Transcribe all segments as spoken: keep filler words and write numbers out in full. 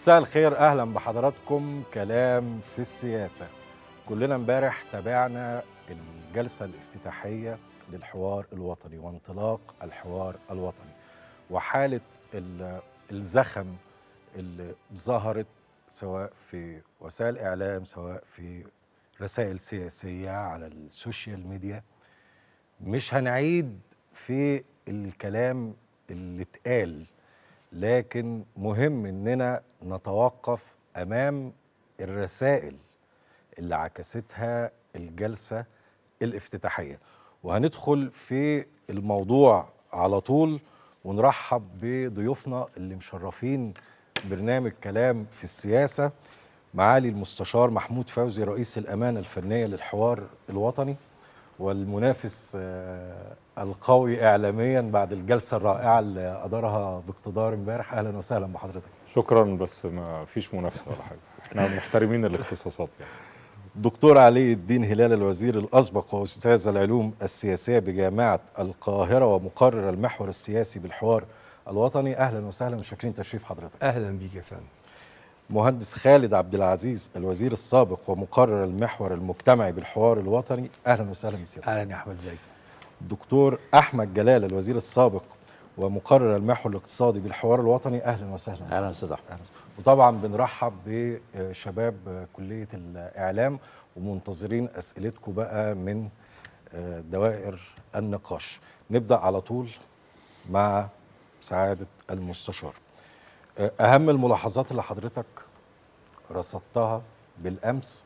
مساء الخير، اهلا بحضراتكم. كلام في السياسه. كلنا امبارح تابعنا الجلسه الافتتاحيه للحوار الوطني وانطلاق الحوار الوطني وحاله الزخم اللي ظهرت سواء في وسائل اعلام سواء في رسائل سياسيه على السوشيال ميديا. مش هنعيد في الكلام اللي اتقال، لكن مهم اننا نتوقف امام الرسائل اللي عكستها الجلسه الافتتاحيه، وهندخل في الموضوع على طول ونرحب بضيوفنا اللي مشرفين برنامج كلام في السياسه. معالي المستشار محمود فوزي، رئيس الامانه الفنيه للحوار الوطني والمنافس القوي اعلاميا بعد الجلسه الرائعه اللي ادارها باقتدار امبارح. اهلا وسهلا بحضرتك. شكرا، بس ما فيش منافسه ولا حاجه، احنا محترمين الاختصاصات يعني. دكتور علي الدين هلال، الوزير الاسبق واستاذ العلوم السياسيه بجامعه القاهره ومقرر المحور السياسي بالحوار الوطني. اهلا وسهلا وشاكرين تشريف حضرتك. اهلا بيك يا فندم. مهندس خالد عبد العزيز، الوزير السابق ومقرر المحور المجتمعي بالحوار الوطني. اهلا وسهلا بسيادتك. اهلا يا احمد، ازيك؟ دكتور احمد جلال، الوزير السابق ومقرر المحور الاقتصادي بالحوار الوطني. اهلا وسهلا. اهلا استاذ احمد. وطبعا بنرحب بشباب كليه الاعلام ومنتظرين اسئلتكم بقى من دوائر النقاش. نبدا على طول مع سعاده المستشار. اهم الملاحظات اللي حضرتك رصدتها بالامس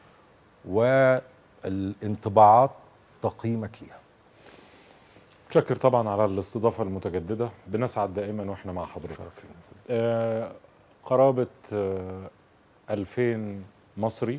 والانطباعات تقييمك ليها. متشكر طبعا على الاستضافه المتجدده، بنسعد دائما واحنا مع حضرتك. آه قرابه آه ألفين مصري،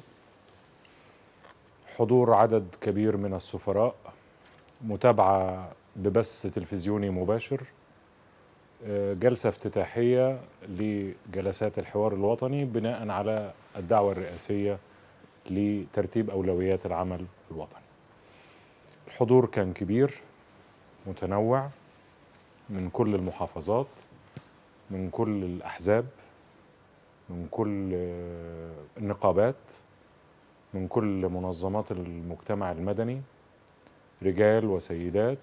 حضور عدد كبير من السفراء، متابعه ببث تلفزيوني مباشر، آه جلسه افتتاحيه لجلسات الحوار الوطني بناء على الدعوه الرئاسيه لترتيب اولويات العمل الوطني. الحضور كان كبير متنوع من كل المحافظات، من كل الأحزاب، من كل النقابات، من كل منظمات المجتمع المدني، رجال وسيدات،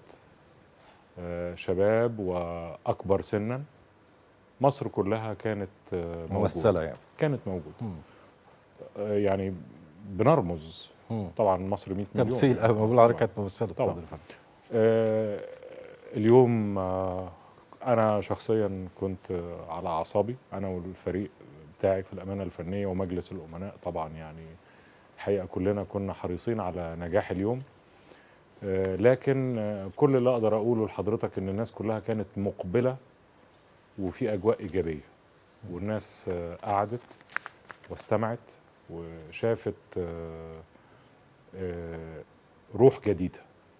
شباب وأكبر سنا. مصر كلها كانت موجودة، ممثلة يعني. كانت موجودة. يعني بنرمز مم. طبعا مصر مئة مليون تمثيل. أنا بقول على كانت ممثلة. اتفضل. آه اليوم آه أنا شخصيا كنت آه على أعصابي، أنا والفريق بتاعي في الأمانة الفنية ومجلس الأمناء. طبعا يعني الحقيقة كلنا كنا حريصين على نجاح اليوم، آه لكن آه كل اللي أقدر أقوله لحضرتك إن الناس كلها كانت مقبلة وفي أجواء إيجابية، والناس آه قعدت واستمعت وشافت آه آه روح جديدة.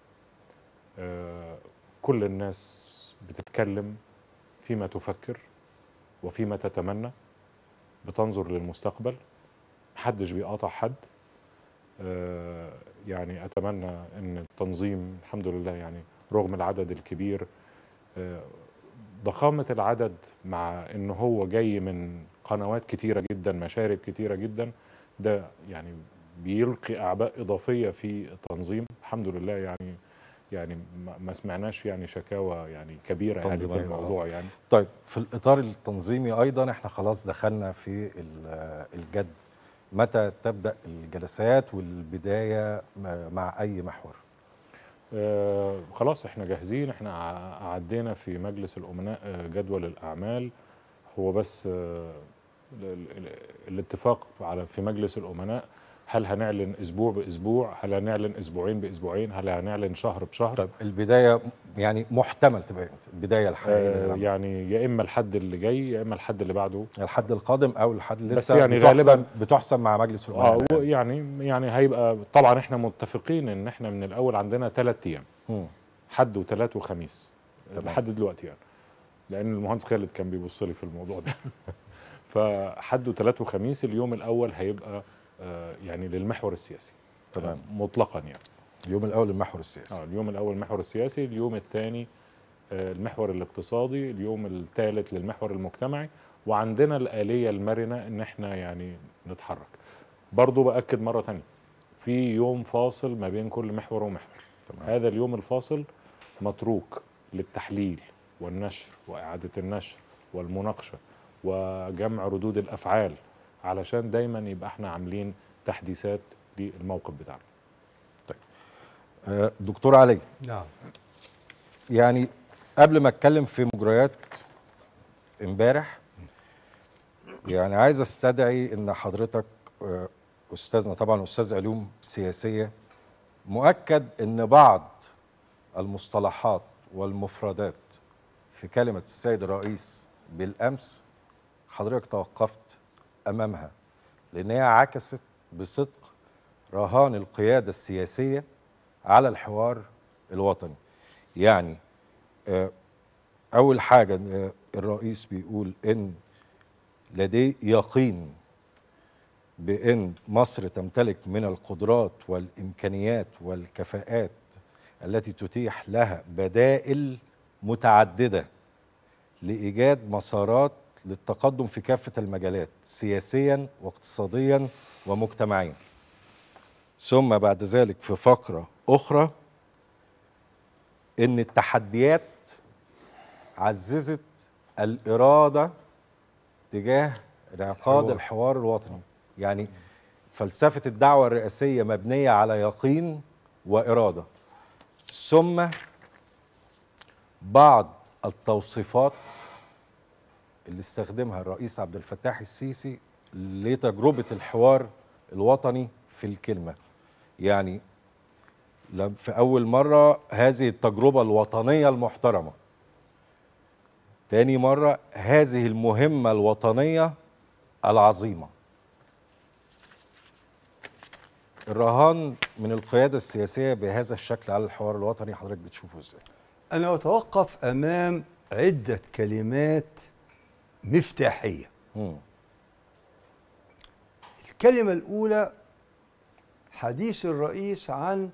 آه كل الناس بتتكلم فيما تفكر وفيما تتمنى، بتنظر للمستقبل، محدش بيقاطع حد. آه يعني أتمنى أن التنظيم الحمد لله يعني رغم العدد الكبير، آه ضخامة العدد مع أنه هو جاي من قنوات كتيرة جدا، مشارب كتيرة جدا، ده يعني بيلقي أعباء إضافية في التنظيم. الحمد لله يعني يعني ما سمعناش يعني شكاوى يعني كبيره يعني في الموضوع يعني. طيب، في الاطار التنظيمي ايضا احنا خلاص دخلنا في الجد. متى تبدا الجلسات والبدايه مع اي محور؟ آه خلاص احنا جاهزين، احنا عدينا في مجلس الامناء جدول الاعمال. هو بس آه الاتفاق على في مجلس الامناء، هل هنعلن اسبوع باسبوع، هل هنعلن اسبوعين باسبوعين، هل هنعلن شهر بشهر؟ طيب البدايه يعني محتمل تبقى البدايه الحقيقيه آه يعني يا اما الحد اللي جاي يا اما الحد اللي بعده، الحد القادم او الحد لسه بس يعني بتحسم غالبا بتحسم مع مجلس الامناء. اه يعني يعني هيبقى طبعا احنا متفقين ان احنا من الاول عندنا ثلاث ايام، حد وثلاث وخميس لحد دلوقتي يعني، لان المهندس خالد كان بيبص لي في الموضوع ده. فحد وثلاث وخميس اليوم الاول هيبقى آه يعني للمحور السياسي. تمام. آه مطلقا يعني اليوم الاول المحور السياسي. اه اليوم الاول المحور السياسي، اليوم الثاني آه المحور الاقتصادي، اليوم الثالث للمحور المجتمعي، وعندنا الآلية المرنة ان احنا يعني نتحرك. برضو بأكد مرة تانية، في يوم فاصل ما بين كل محور ومحور. تمام. هذا اليوم الفاصل متروك للتحليل والنشر وإعادة النشر والمناقشة وجمع ردود الأفعال، علشان دايما يبقى احنا عاملين تحديثات للموقف بتاعنا. طيب آه، دكتور علي. نعم. يعني قبل ما اتكلم في مجريات امبارح، يعني عايز استدعي ان حضرتك آه، استاذنا طبعا استاذ علوم سياسيه، مؤكد ان بعض المصطلحات والمفردات في كلمه السيد الرئيس بالامس حضرتك توقفت امامها، لان هي عكست بصدق رهان القياده السياسيه على الحوار الوطني. يعني آه، اول حاجه آه، الرئيس بيقول ان لديه يقين بأن مصر تمتلك من القدرات والإمكانيات والكفاءات التي تتيح لها بدائل متعددة لإيجاد مسارات للتقدم في كافة المجالات سياسيا واقتصاديا ومجتمعيا. ثم بعد ذلك في فقرة أخرى إن التحديات عززت الإرادة تجاه انعقاد الحوار الوطني. يعني فلسفة الدعوة الرئاسية مبنية على يقين وإرادة. ثم بعض التوصيفات اللي استخدمها الرئيس عبد الفتاح السيسي لتجربة الحوار الوطني في الكلمة. يعني في أول مرة هذه التجربة الوطنية المحترمة، تاني مرة هذه المهمة الوطنية العظيمة. الرهان من القيادة السياسية بهذا الشكل على الحوار الوطني حضرتك بتشوفه ازاي؟ أنا أتوقف أمام عدة كلمات مفتاحية. مم. الكلمة الأولى حديث الرئيس عن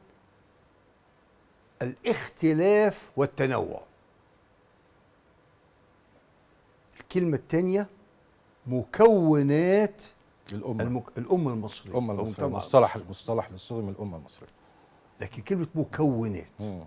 الاختلاف والتنوع. الكلمة الثانية مكونات الأمة المك... الأمة المصرية. الأمة المصرية، مصطلح مصطلح للصوغ من الأمة المصرية. لكن كلمة مكونات. مم.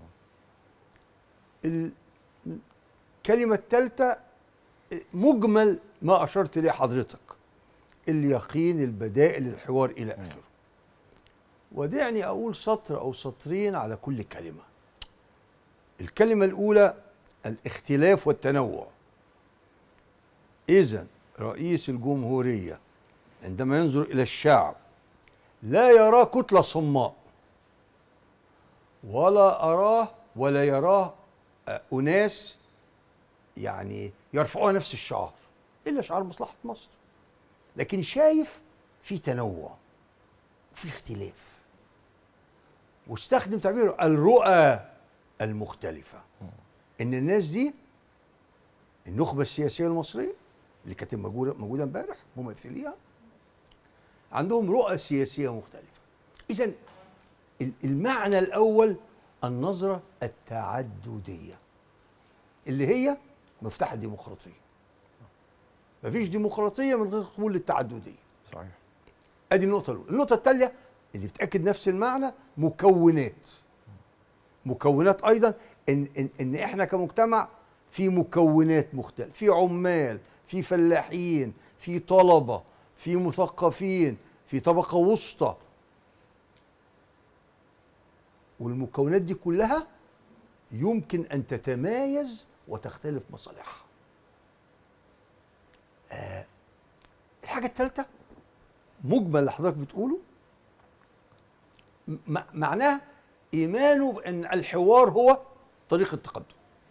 الكلمة الثالثة مجمل ما أشرت إليه حضرتك، اليقين، البدائل، الحوار إلى آخره. ودعني أقول سطر أو سطرين على كل كلمة. الكلمة الأولى الاختلاف والتنوع. إذن رئيس الجمهورية عندما ينظر إلى الشعب لا يراه كتلة صماء، ولا أراه ولا يراه أناس يعني يرفعون نفس الشعار إلا شعار مصلحة مصر، لكن شايف في تنوع وفي اختلاف، واستخدم تعبير الرؤى المختلفة. إن الناس دي النخبة السياسية المصرية اللي كانت موجودة موجودة امبارح ممثليها عندهم رؤى سياسية مختلفة. إذن المعنى الأول النظرة التعددية اللي هي مفتاح الديمقراطية. مفيش ديمقراطية من غير قبول للتعددية. صحيح. ادي النقطة الأولى. النقطة الثانية اللي بتأكد نفس المعنى مكونات. مكونات أيضا إن إن إن إحنا كمجتمع في مكونات مختلفة، في عمال، في فلاحين، في طلبة، في مثقفين، في طبقة وسطى. والمكونات دي كلها يمكن أن تتمايز وتختلف مصالحها. آه الحاجة الثالثة مجمل اللي حضرتك بتقوله معناه إيمانه بأن الحوار هو طريق التقدم.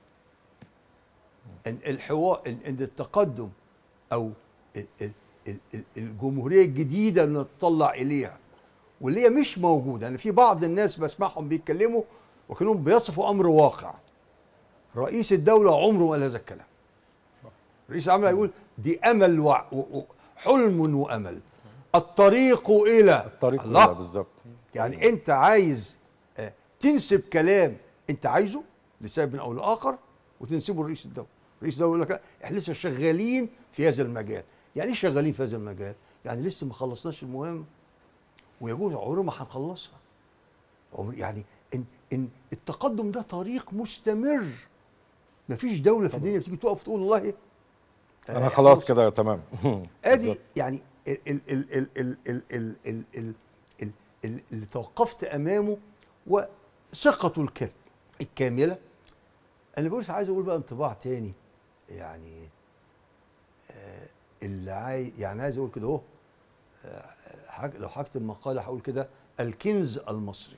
أن الحوار أن التقدم أو الجمهورية الجديدة اللي نتطلع إليها واللي هي مش موجودة. أنا في بعض الناس بسمعهم بيتكلموا وكانهم بيصفوا أمر واقع. رئيس الدولة عمره ما قال هذا الكلام. رئيس العمل يقول دي أمل وحلم وأمل. الطريق إلى الطريق الله. إلى بالظبط. يعني أنت عايز تنسب كلام أنت عايزه لسبب أو لآخر وتنسبه لرئيس الدولة. رئيس الدوله يقول لك احنا لسه شغالين في هذا المجال. يعني ايه شغالين في هذا المجال؟ يعني لسه ما خلصناش المهمه، ويجوز عمرنا ما هنخلصها. يعني ان ان التقدم ده طريق مستمر. ما فيش دوله في الدنيا بتيجي تقف تقول والله انا خلاص كده تمام. ادي يعني ال ال ال ال ال ال ال ال ال ال ال اللي توقفت امامه وثقته الكامله. انا بقول عايز اقول بقى انطباع تاني، يعني آه اللي عايز يعني عايز اقول كده اهو، آه لو هكتب مقاله هقول كده: الكنز المصري.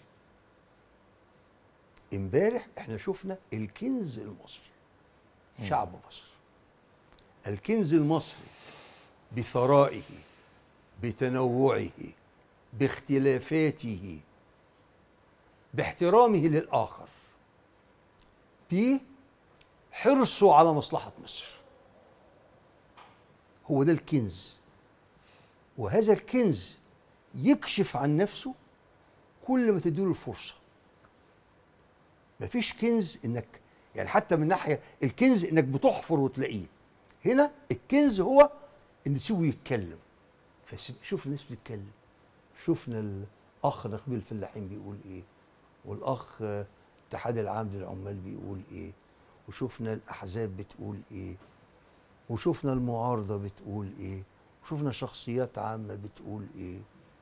امبارح احنا شفنا الكنز المصري، شعب مصر. الكنز المصري بثرائه، بتنوعه، باختلافاته، باحترامه للآخر، بحرصه على مصلحة مصر. هو ده الكنز. وهذا الكنز يكشف عن نفسه كل ما تديله الفرصة. مفيش كنز انك يعني حتى من ناحية الكنز انك بتحفر وتلاقيه. هنا الكنز هو ان تسيبه يتكلم. فشوف الناس بتتكلم. شفنا الاخ نقيب الفلاحين بيقول ايه، والاخ اتحاد العام للعمال بيقول ايه، وشفنا الاحزاب بتقول ايه، وشفنا المعارضه بتقول ايه، وشفنا شخصيات عامه بتقول ايه.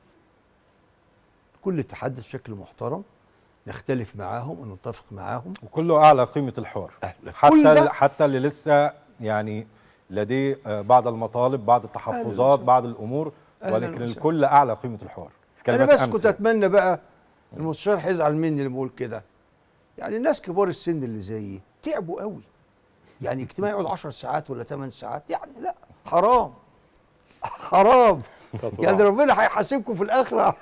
كل تحدث بشكل محترم، نختلف معاهم ونتفق معاهم، وكله اعلى قيمه الحوار. حتى حتى اللي لسه يعني لديه بعض المطالب، بعض التحفظات، بعض الامور، ولكن الكل اعلى قيمه الحوار. انا بس كنت اتمنى بقى المستشار هيزعل مني اللي بقول كده، يعني الناس كبار السن اللي زيي تعبوا قوي. يعني اجتماع يقعد عشر ساعات ولا ثمان ساعات، يعني لا، حرام حرام. يعني ربنا هيحاسبكم في الاخره.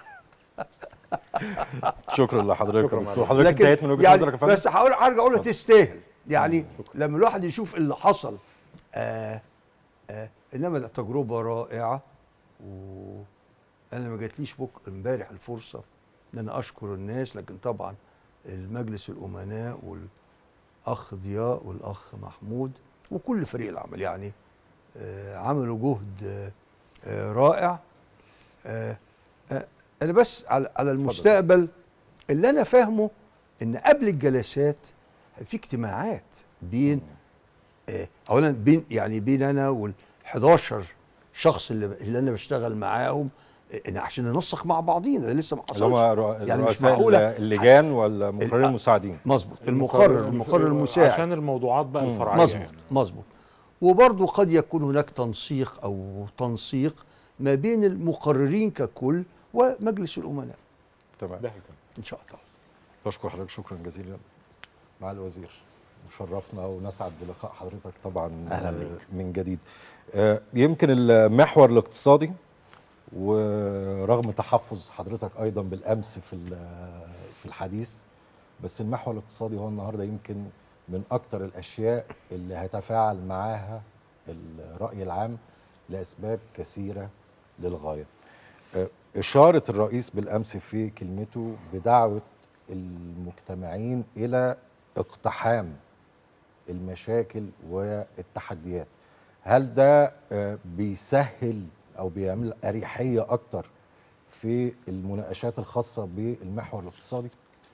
شكرا لحضرتك. حضرتك انتهيت من وجهه يعني نظرك يا فندم. بس هقول حاجه اقولها تستاهل. يعني لما الواحد يشوف اللي حصل، آه آه انما لا، تجربه رائعه. وانا ما جاتليش بك امبارح الفرصه ان انا اشكر الناس، لكن طبعا المجلس الامناء والاخ ضياء والاخ محمود وكل فريق العمل، يعني آه عملوا جهد آه آه رائع. آه آه انا بس على على المستقبل اللي انا فاهمه ان قبل الجلسات في اجتماعات بين آه اولا بين يعني بين انا وال حداشر شخص اللي, اللي انا بشتغل معاهم، آه عشان ننسق مع بعضينا. ده لسه ما حصلش. يعني مش معقوله اللجان ولا المقررين المساعدين. مظبوط. المقرر المقرر المساعد عشان الموضوعات بقى الفرعيه. مظبوط مظبوط. وبرضه قد يكون هناك تنسيق او تنسيق ما بين المقررين ككل ومجلس الامناء. تمام ان شاء الله. بشكر حضرتك شكرا جزيلا مع الوزير. شرفنا ونسعد بلقاء حضرتك طبعا من جديد. يمكن المحور الاقتصادي، ورغم تحفظ حضرتك ايضا بالامس في في الحديث، بس المحور الاقتصادي هو النهارده يمكن من اكتر الاشياء اللي هيتفاعل معاها الراي العام لاسباب كثيره للغايه. اشاره الرئيس بالامس في كلمته بدعوه المجتمعين الى اقتحام المشاكل والتحديات، هل ده بيسهل او بيعمل اريحيه اكتر في المناقشات الخاصه بالمحور الاقتصادي؟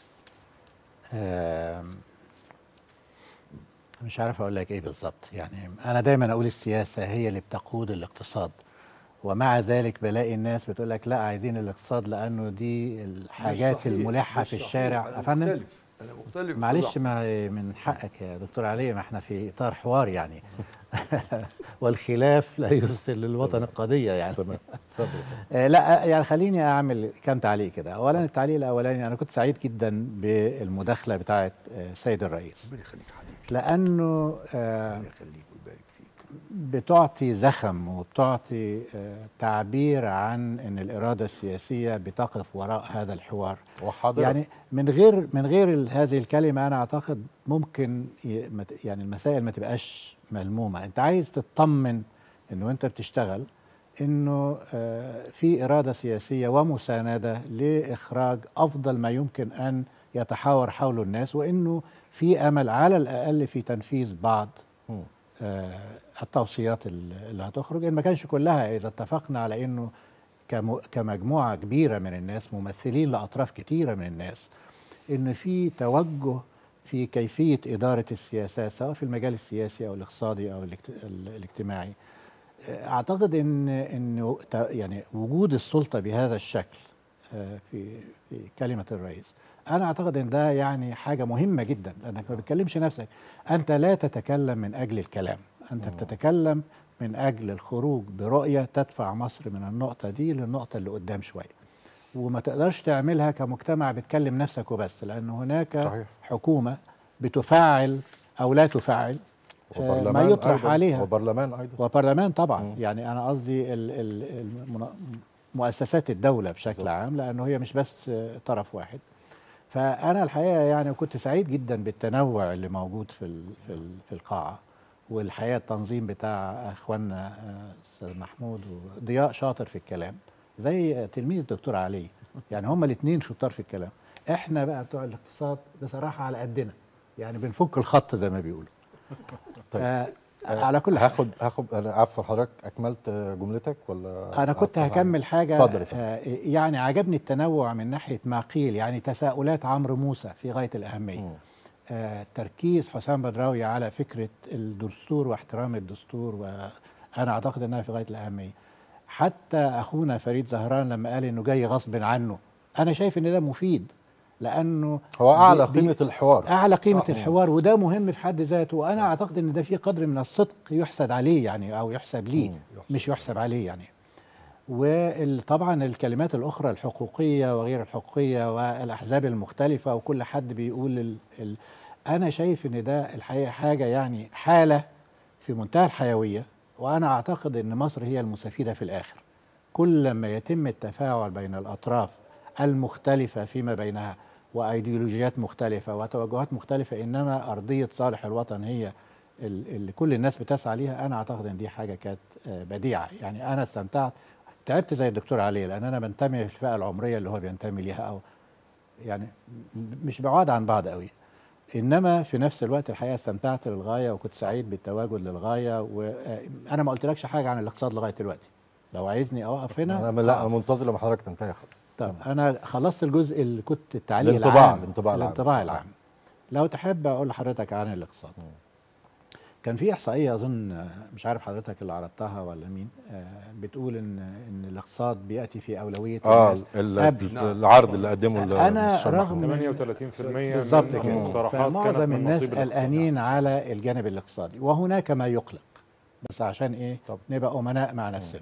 مش عارف اقول لك ايه بالظبط. يعني انا دايما اقول السياسه هي اللي بتقود الاقتصاد، ومع ذلك بلاقي الناس بتقول لك لا عايزين الاقتصاد لانه دي الحاجات الملحه في الشارع. انا مختلف انا مختلف معلش، ما من حقك يا دكتور علي، ما احنا في اطار حوار يعني. والخلاف لا يفسد للوطن القضيه يعني. تمام اتفضل. لا يعني خليني اعمل كام تعليق كده. اولا التعليق الاولاني، انا كنت سعيد جدا بالمداخله بتاعه السيد الرئيس، ربنا يخليك حبيبي، لانه ربنا يخليك ويبارك فيك، بتعطي زخم وبتعطي تعبير عن ان الاراده السياسيه بتقف وراء هذا الحوار. وحاضر. يعني من غير من غير هذه الكلمه انا اعتقد ممكن يعني المسائل ما تبقاش ملمومه. انت عايز تطمن انه انت بتشتغل انه في اراده سياسيه ومسانده لاخراج افضل ما يمكن ان يتحاور حوله الناس، وانه في امل على الاقل في تنفيذ بعض آه التوصيات اللي هتخرج، ان ما كانش كلها، اذا اتفقنا على انه كمجموعه كبيره من الناس ممثلين لاطراف كتيره من الناس، ان في توجه في كيفيه اداره السياسات سواء في المجال السياسي او الاقتصادي او الاجتماعي. اعتقد ان ان يعني وجود السلطه بهذا الشكل في في كلمه الرئيس، انا اعتقد ان ده يعني حاجه مهمه جدا، لانك ما بتكلمش نفسك، انت لا تتكلم من اجل الكلام، انت بتتكلم من اجل الخروج برؤيه تدفع مصر من النقطه دي للنقطه اللي قدام شويه، وما تقدرش تعملها كمجتمع بتكلم نفسك وبس، لان هناك صحيح. حكومه بتفعل او لا تفعل ما يطرح أيضاً عليها، وبرلمان ايضا وبرلمان طبعا. مم. يعني انا قصدي ال ال مؤسسات الدوله بشكل بالزبط. عام، لانه هي مش بس طرف واحد. فانا الحقيقه يعني كنت سعيد جدا بالتنوع اللي موجود في في القاعه، والحقيقه التنظيم بتاع اخواننا استاذ محمود وضياء شاطر في الكلام زي تلميذ الدكتور علي، يعني هما الاثنين شطار في الكلام. احنا بقى بتوع الاقتصاد بصراحه على قدنا، يعني بنفك الخط زي ما بيقولوا. طيب آه على كل هاخد هاخد انا عفوا حضرتك اكملت جملتك ولا انا كنت هكمل حاجه. اتفضل. آه يعني عجبني التنوع من ناحيه ما قيل، يعني تساؤلات عمرو موسى في غايه الاهميه، آه تركيز حسام بدراوي على فكره الدستور واحترام الدستور، وانا اعتقد انها في غايه الاهميه. حتى اخونا فريد زهران لما قال انه جاي غصب عنه، انا شايف ان ده مفيد، لانه هو اعلى قيمه الحوار، اعلى قيمه صح. الحوار، وده مهم في حد ذاته، وانا اعتقد ان ده في قدر من الصدق يحسد عليه يعني، او يحسب ليه مش يحسب عليه يعني. وطبعا الكلمات الاخرى الحقوقيه وغير الحقوقيه والاحزاب المختلفه وكل حد بيقول ال ال انا شايف ان ده الحقيقه حاجه يعني حاله في منتهى الحيويه، وانا اعتقد ان مصر هي المستفيده في الاخر. كل ما يتم التفاعل بين الاطراف المختلفه فيما بينها وايديولوجيات مختلفه وتوجهات مختلفه، انما ارضيه صالح الوطن هي اللي كل الناس بتسعى ليها، انا اعتقد ان دي حاجه كانت بديعه. يعني انا استمتعت، تعبت زي الدكتور علي، لان انا بنتمي في الفئه العمريه اللي هو بينتمي ليها، او يعني مش بعاد عن بعض قوي، انما في نفس الوقت الحقيقه استمتعت للغايه وكنت سعيد بالتواجد للغايه. وانا ما قلتلكش حاجه عن الاقتصاد لغايه دلوقتي، لو عايزني اوقف هنا. انا لا منتظر لما حضرتك تنتهي خالص. طب انا خلصت الجزء اللي كنت التعليق الانطباع العام الانطباع العام, الانطباع العام. لو تحب اقول لحضرتك عن الاقتصاد. م. كان في احصائيه اظن مش عارف حضرتك اللي عرضتها ولا مين، بتقول ان ان الاقتصاد بياتي في اولويه اه قبل العرض اللي قدمه انا رغم ثمانية وثلاثين بالمئة بالظبط من المقترحات معظم الناس قلقانين على الجانب الاقتصادي، وهناك ما يقلق، بس عشان ايه طب. نبقى امناء مع نفسنا.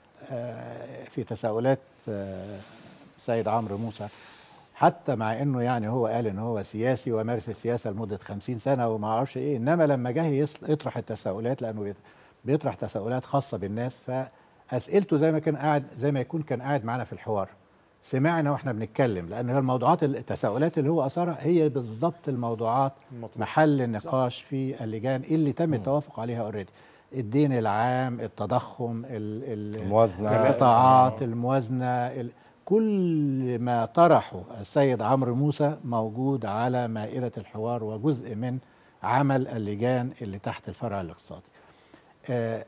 آه في تساؤلات آه سيد عمرو موسى، حتى مع انه يعني هو قال ان هو سياسي ومارس السياسه لمده خمسين سنه وما اعرفش ايه، انما لما جه يطرح التساؤلات، لانه بيطرح تساؤلات خاصه بالناس، فاسئلته زي ما كان قاعد زي ما يكون كان قاعد معنا في الحوار، سمعنا واحنا بنتكلم، لان هي الموضوعات التساؤلات اللي هو اثارها هي بالظبط الموضوعات المطلوب. محل النقاش في اللجان اللي تم التوافق عليها اوريدي، الدين العام، التضخم، الموازنه، القطاعات، الموازنه، كل ما طرحه السيد عمرو موسى موجود على مائدة الحوار وجزء من عمل اللجان اللي تحت الفرع الاقتصادي. آه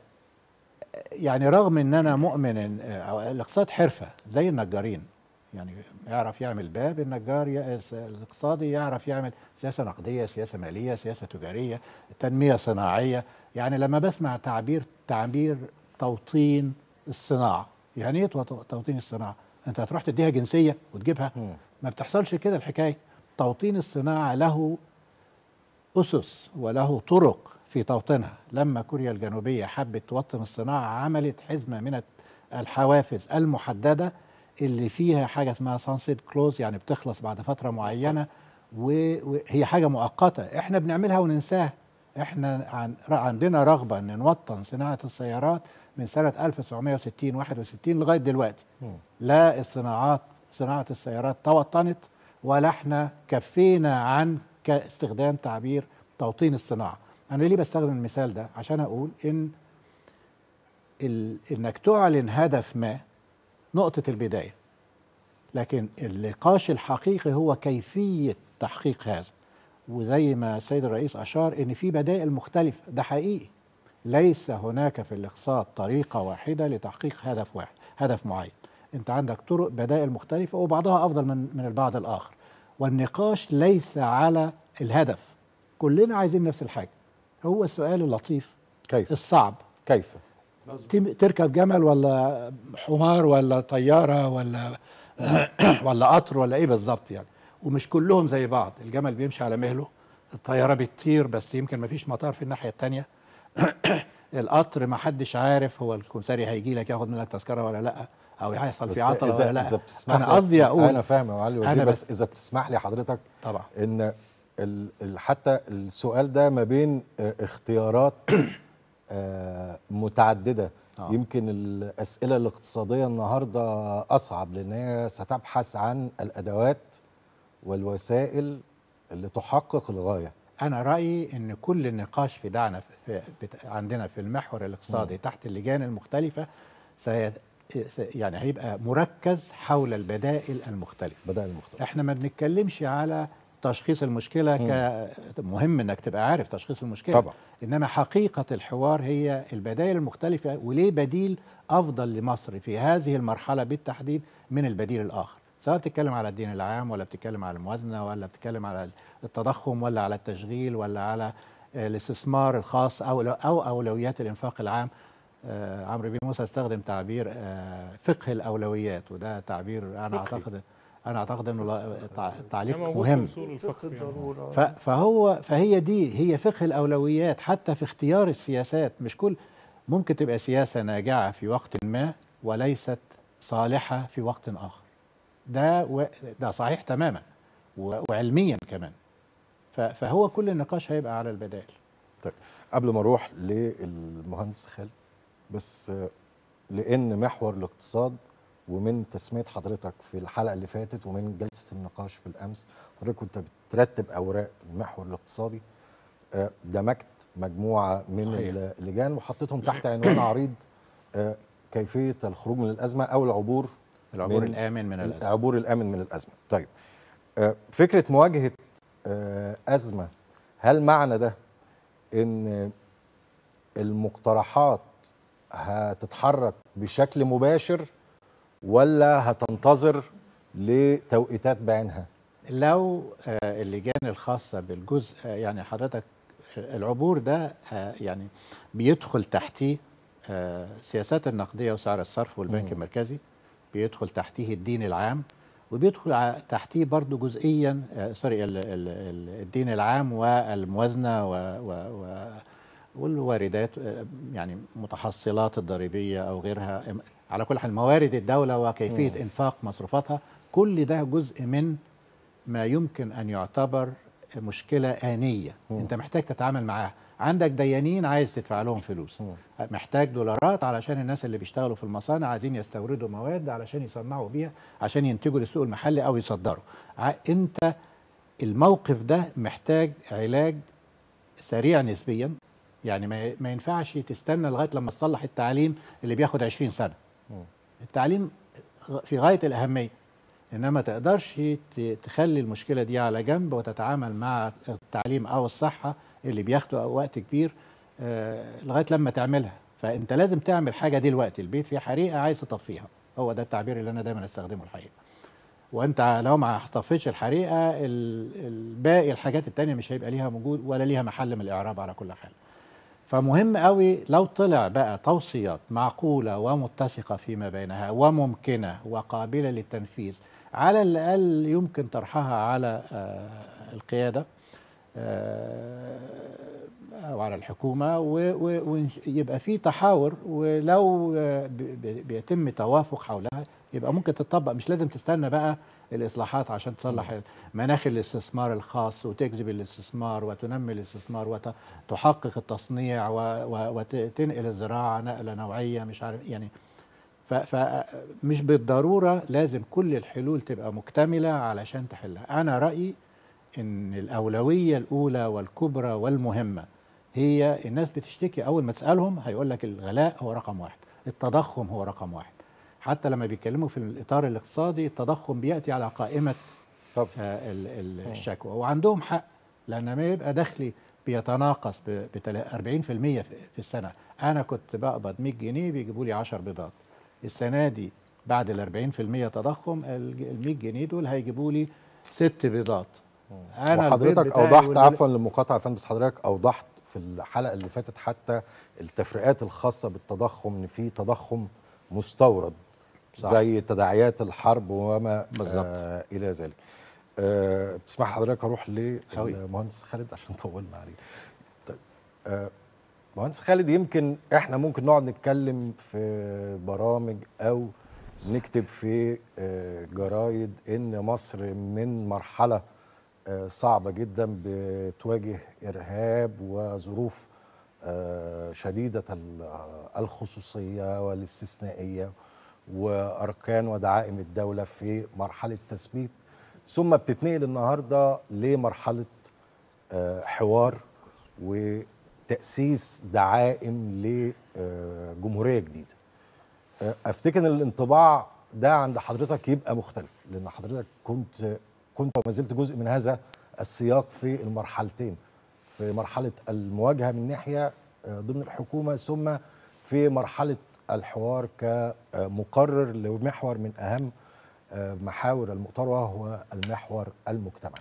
يعني رغم ان انا مؤمن ان آه الاقتصاد حرفة زي النجارين، يعني يعرف يعمل باب، النجار الاقتصادي يعرف يعمل سياسة نقدية، سياسة مالية، سياسة تجارية، تنمية صناعية. يعني لما بسمع تعبير تعبير توطين الصناعة، يعني ايه توطين الصناعة؟ انت هتروح تديها جنسيه وتجيبها؟ م. ما بتحصلش كده الحكايه. توطين الصناعه له اسس وله طرق في توطينها. لما كوريا الجنوبيه حبت توطن الصناعه، عملت حزمه من الحوافز المحدده اللي فيها حاجه اسمها سانسيت كلوز، يعني بتخلص بعد فتره معينه، وهي حاجه مؤقته احنا بنعملها وننساها. احنا عن عندنا رغبه ان نوطن صناعه السيارات من سنه ألف وتسعمائة وستين واحد وستين لغايه دلوقتي. م. لا الصناعات صناعه السيارات توطنت، ولا احنا كفينا عن استخدام تعبير توطين الصناعه. انا ليه بستخدم المثال ده؟ عشان اقول ان ال... انك تعلن هدف ما نقطه البدايه، لكن النقاش الحقيقي هو كيفيه تحقيق هذا. وزي ما السيد الرئيس اشار ان في بدائل مختلفه، ده حقيقي، ليس هناك في الاقتصاد طريقة واحدة لتحقيق هدف واحد، هدف معين. انت عندك طرق بدائل مختلفة وبعضها افضل من من البعض الاخر، والنقاش ليس على الهدف. كلنا عايزين نفس الحاجة. هو السؤال اللطيف كيف الصعب، كيف تم- تركب جمل ولا حمار ولا طيارة ولا ولا قطر ولا ايه بالظبط يعني؟ ومش كلهم زي بعض. الجمل بيمشي على مهله، الطيارة بتطير بس يمكن ما فيش مطار في الناحية التانية. القطر ما حدش عارف هو الكمساري هيجي لك ياخد منك تذكرة ولا لا، او هيحصل بس في عطلة إذا ولا لا. إذا بتسمح انا لي- قصدي اقول انا فاهم يا معالي الوزير، أنا بس بس- اذا بتسمح لي حضرتك طبعا ان ال ال حتى السؤال ده ما بين آه، اختيارات آه، متعدده. آه. يمكن الاسئله الاقتصاديه النهارده اصعب، لان هي ستبحث عن الادوات والوسائل اللي تحقق الغايه. أنا رأيي إن كل النقاش في دعنا في بت- عندنا في المحور الاقتصادي مم. تحت اللجان المختلفة سي س- يعني هيبقى مركز حول البدائل المختلفة. بدائل مختلفه. إحنا ما بنتكلمش على تشخيص المشكلة، ك مهم إنك تبقى عارف تشخيص المشكلة طبعا. إنما حقيقة الحوار هي البدائل المختلفة، وليه بديل أفضل لمصر في هذه المرحلة بالتحديد من البديل الآخر، سواء بتتكلم على الدين العام ولا بتتكلم على الموازنة ولا بتتكلم على التضخم ولا على التشغيل ولا على الاستثمار الخاص أو أو أولويات الإنفاق العام. آه عمرو بيه موسى استخدم تعبير آه فقه الأولويات، وده تعبير أنا فقهي. أعتقد أنا أعتقد إنه لا- تع- ده تعليق موجود في مهم. اصول الفقه يعني. ف- فهو فهي دي هي فقه الأولويات حتى في اختيار السياسات. مش كل ممكن تبقى سياسة ناجعة في وقت ما وليست صالحة في وقت آخر. ده و... ده صحيح تماما و... وعلميا كمان. ف... فهو كل النقاش هيبقى على البدائل. طيب قبل ما اروح للمهندس خالد، بس آه، لان محور الاقتصاد ومن تسميه حضرتك في الحلقه اللي فاتت ومن جلسه النقاش في الامس، حضرتك كنت بترتب اوراق المحور الاقتصادي، آه، دمجت مجموعه من صحيح. اللجان وحطيتهم تحت عنوان عريض آه، كيفيه الخروج من الازمه او العبور العبور من الآمن من الأزمة. العبور الامن من الازمه. طيب آه، فكره مواجهه آه، ازمه، هل معنى ده ان المقترحات هتتحرك بشكل مباشر ولا هتنتظر لتوقيتات بعينها؟ لو آه، اللجان الخاصة بالجزء آه، يعني حضرتك العبور ده آه، يعني بيدخل تحتيه آه، السياسات النقدية وسعر الصرف والبنك مم. المركزي، بيدخل تحتيه الدين العام، وبيدخل ع- تحتيه برضو جزئيا آه، سوري ال- ال- ال- الدين العام والموازنة و و و والواردات آه، يعني متحصلات الضريبية أو غيرها. على كل حال موارد الدولة وكيفية مم. إنفاق مصروفاتها، كل ده جزء من ما يمكن أن يعتبر مشكلة آنية. مم. أنت محتاج تتعامل معاها. عندك ديانين عايز تدفع لهم فلوس، مم. محتاج دولارات علشان الناس اللي بيشتغلوا في المصانع عايزين يستوردوا مواد علشان يصنعوا بيها عشان ينتجوا للسوق المحلي أو يصدروا. ع- أنت الموقف ده محتاج علاج سريع نسبيا. يعني ما ما ينفعش تستنى لغاية لما تصلح التعليم اللي بياخد عشرين سنة. مم. التعليم غ- في غاية الأهمية، إنما تقدرش ت- تخلي المشكلة دي على جنب وتتعامل مع التعليم أو الصحة اللي بياخدوا وقت كبير آه، لغاية لما تعملها. فأنت لازم تعمل حاجة دلوقتي. البيت فيه حريقة عايز تطفيها، هو ده التعبير اللي أنا دايما استخدمه الحقيقة. وأنت لو ما طفيتش الحريقة ال- الباقي الحاجات التانية مش هيبقى ليها وجود ولا ليها محل من الإعراب على كل حال. فمهم قوي لو طلع بقى توصيات معقولة ومتسقة فيما بينها وممكنة وقابلة للتنفيذ، على الأقل يمكن طرحها على آه، القيادة آه، أو على الحكومة ويبقى في تحاور، ولو آه، ب- ب- بيتم توافق حولها يبقى ممكن تطبق. مش لازم تستنى بقى الإصلاحات عشان تصلح مناخ الاستثمار الخاص وتجذب الاستثمار وتنمي الاستثمار وتحقق التصنيع وتنقل الزراعة نقلة نوعية مش عارف يعني. فمش بالضرورة لازم كل الحلول تبقى مكتملة علشان تحلها. أنا رأيي إن الأولوية الأولى والكبرى والمهمة هي الناس بتشتكي، أول ما تسألهم هيقول لك الغلاء هو رقم واحد، التضخم هو رقم واحد. حتى لما بيتكلموا في الإطار الاقتصادي التضخم بيأتي على قائمة طب آه ال- ال- الشكوى، وعندهم حق، لأن ما يبقى دخلي بيتناقص ب أربعين في المية في السنه. انا كنت بقبض مية جنيه بيجيبوا لي عشر بيضات. السنه دي بعد ال أربعين في المية تضخم ال مية جنيه دول هيجيبوا لي ست بيضات. انا وحضرتك اوضحت، عفوا للمقاطعه يا فندم، بس حضرتك اوضحت في الحلقه اللي فاتت حتى التفريقات الخاصه بالتضخم، ان في تضخم مستورد صح. زي تداعيات الحرب وما آه الى ذلك. آه بتسمح حضرتك اروح للمهندس خالد عشان طولنا عليه. طيب آه مهندس خالد، يمكن احنا ممكن نقعد نتكلم في برامج او نكتب في آه جرايد ان مصر من مرحله آه صعبه جدا بتواجه ارهاب وظروف آه شديده الخصوصيه والاستثنائيه واركان ودعائم الدوله في مرحله تثبيت، ثم بتتنقل النهارده لمرحله آه حوار وتاسيس دعائم لجمهوريه جديده. آه افتكر ان الانطباع ده عند حضرتك يبقى مختلف، لان حضرتك كنت كنت وما زلت جزء من هذا السياق في المرحلتين، في مرحله المواجهه من ناحيه آه ضمن الحكومه، ثم في مرحله الحوار كمقرر لمحور من أهم محاور المؤتمر وهو المحور المجتمعي.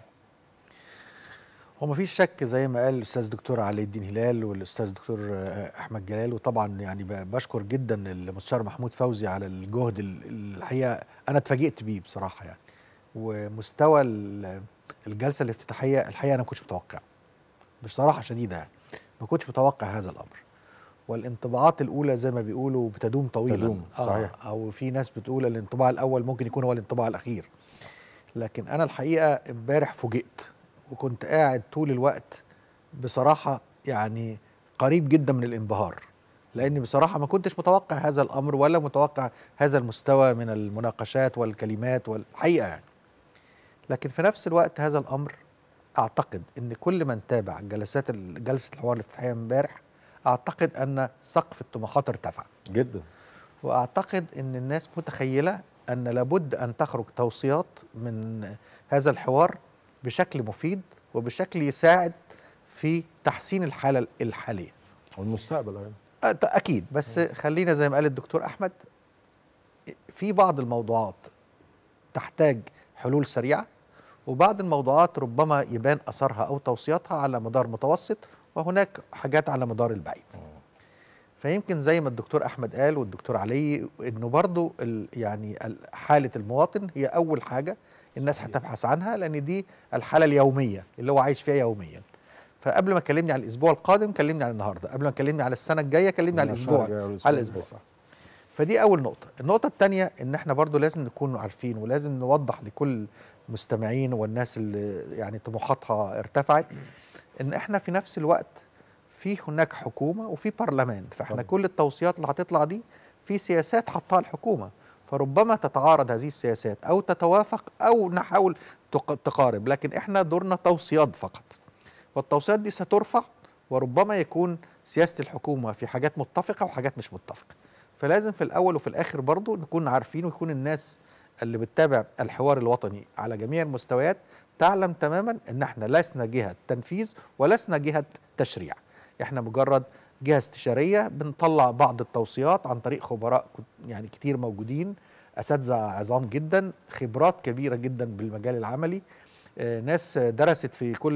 هو مفيش شك زي ما قال الأستاذ دكتور علي الدين هلال والأستاذ دكتور أحمد جلال، وطبعا يعني بشكر جدا المستشار محمود فوزي على الجهد الحقيقة أنا اتفاجئت بيه بصراحة يعني. ومستوى الجلسة الافتتاحية الحقيقة أنا ما كنتش متوقع بصراحة شديدة يعني، ما كنتش متوقع هذا الأمر. والانطباعات الاولى زي ما بيقولوا بتدوم طويلا. تدوم صحيح. آه او في ناس بتقول الانطباع الاول ممكن يكون هو الانطباع الاخير، لكن انا الحقيقه امبارح فوجئت وكنت قاعد طول الوقت بصراحه يعني قريب جدا من الانبهار، لاني بصراحه ما كنتش متوقع هذا الامر ولا متوقع هذا المستوى من المناقشات والكلمات والحقيقه يعني. لكن في نفس الوقت هذا الامر اعتقد ان كل من تابع جلسات جلسه الحوار الافتتاحيه امبارح أعتقد أن سقف الطموحات ارتفع جدا، وأعتقد أن الناس متخيلة أن لابد أن تخرج توصيات من هذا الحوار بشكل مفيد وبشكل يساعد في تحسين الحالة الحالية والمستقبل أيضا. أكيد، بس خلينا زي ما قال الدكتور أحمد، في بعض الموضوعات تحتاج حلول سريعة، وبعض الموضوعات ربما يبان أثرها أو توصياتها على مدار متوسط، وهناك حاجات على مدار البعيد. فيمكن زي ما الدكتور أحمد قال والدكتور علي إنه برضو يعني حالة المواطن هي أول حاجة الناس هتبحث عنها، لأن دي الحالة اليومية اللي هو عايش فيها يوميا. فقبل ما كلمني على الأسبوع القادم كلمني على النهاردة، قبل ما كلمني على السنة الجاية كلمني على الأسبوع على الأسبوع. فدي أول نقطة. النقطة الثانية إن إحنا برضو لازم نكون عارفين ولازم نوضح لكل مستمعين والناس اللي يعني طموحاتها ارتفعت ان احنا في نفس الوقت في هناك حكومه وفي برلمان، فاحنا طبعا. كل التوصيات اللي هتطلع دي في سياسات حطها الحكومه، فربما تتعارض هذه السياسات او تتوافق او نحاول تقارب، لكن احنا دورنا توصيات فقط، والتوصيات دي سترفع وربما يكون سياسه الحكومه في حاجات متفقه وحاجات مش متفقه. فلازم في الاول وفي الاخر برضو نكون عارفين، ويكون الناس اللي بتتابع الحوار الوطني على جميع المستويات تعلم تماما ان احنا لسنا جهة تنفيذ ولسنا جهة تشريع، احنا مجرد جهة استشارية بنطلع بعض التوصيات عن طريق خبراء يعني كتير موجودين، اساتذة عظام جدا، خبرات كبيرة جدا بالمجال العملي، آه ناس درست في كل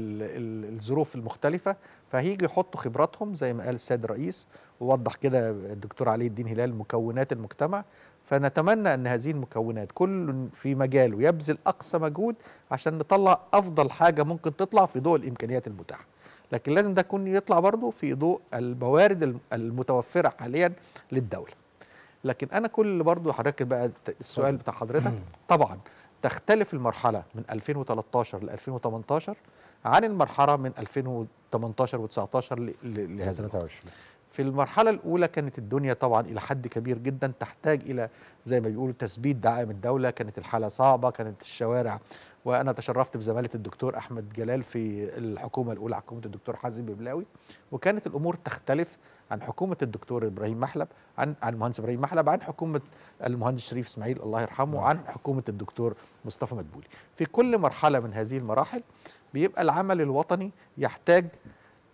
الظروف المختلفة، فهيجي يحطوا خبراتهم زي ما قال السيد الرئيس ووضح كده الدكتور علي الدين هلال مكونات المجتمع. فنتمنى أن هذه المكونات كل في مجاله يبذل أقصى مجهود عشان نطلع أفضل حاجة ممكن تطلع في ضوء الإمكانيات المتاحة، لكن لازم ده يكون يطلع برضه في ضوء الموارد المتوفرة حاليا للدولة. لكن أنا كل برضه حضرتك بقى السؤال بتاع حضرتك، طبعا تختلف المرحلة من ألفين وثلاثة عشر ل ألفين وثمانية عشر عن المرحلة من ألفين وثمانية عشر وتسعة عشر لهذا ثلاثة وعشرين. في المرحلة الأولى كانت الدنيا طبعا إلى حد كبير جدا تحتاج إلى زي ما بيقولوا تثبيت دعائم الدولة، كانت الحالة صعبة، كانت الشوارع، وأنا تشرفت بزمالة الدكتور أحمد جلال في الحكومة الأولى حكومة الدكتور حازم ببلاوي، وكانت الأمور تختلف عن حكومة الدكتور إبراهيم محلب، عن عن المهندس إبراهيم محلب، عن حكومة المهندس شريف إسماعيل الله يرحمه، وعن حكومة الدكتور مصطفى مدبولي. في كل مرحلة من هذه المراحل بيبقى العمل الوطني يحتاج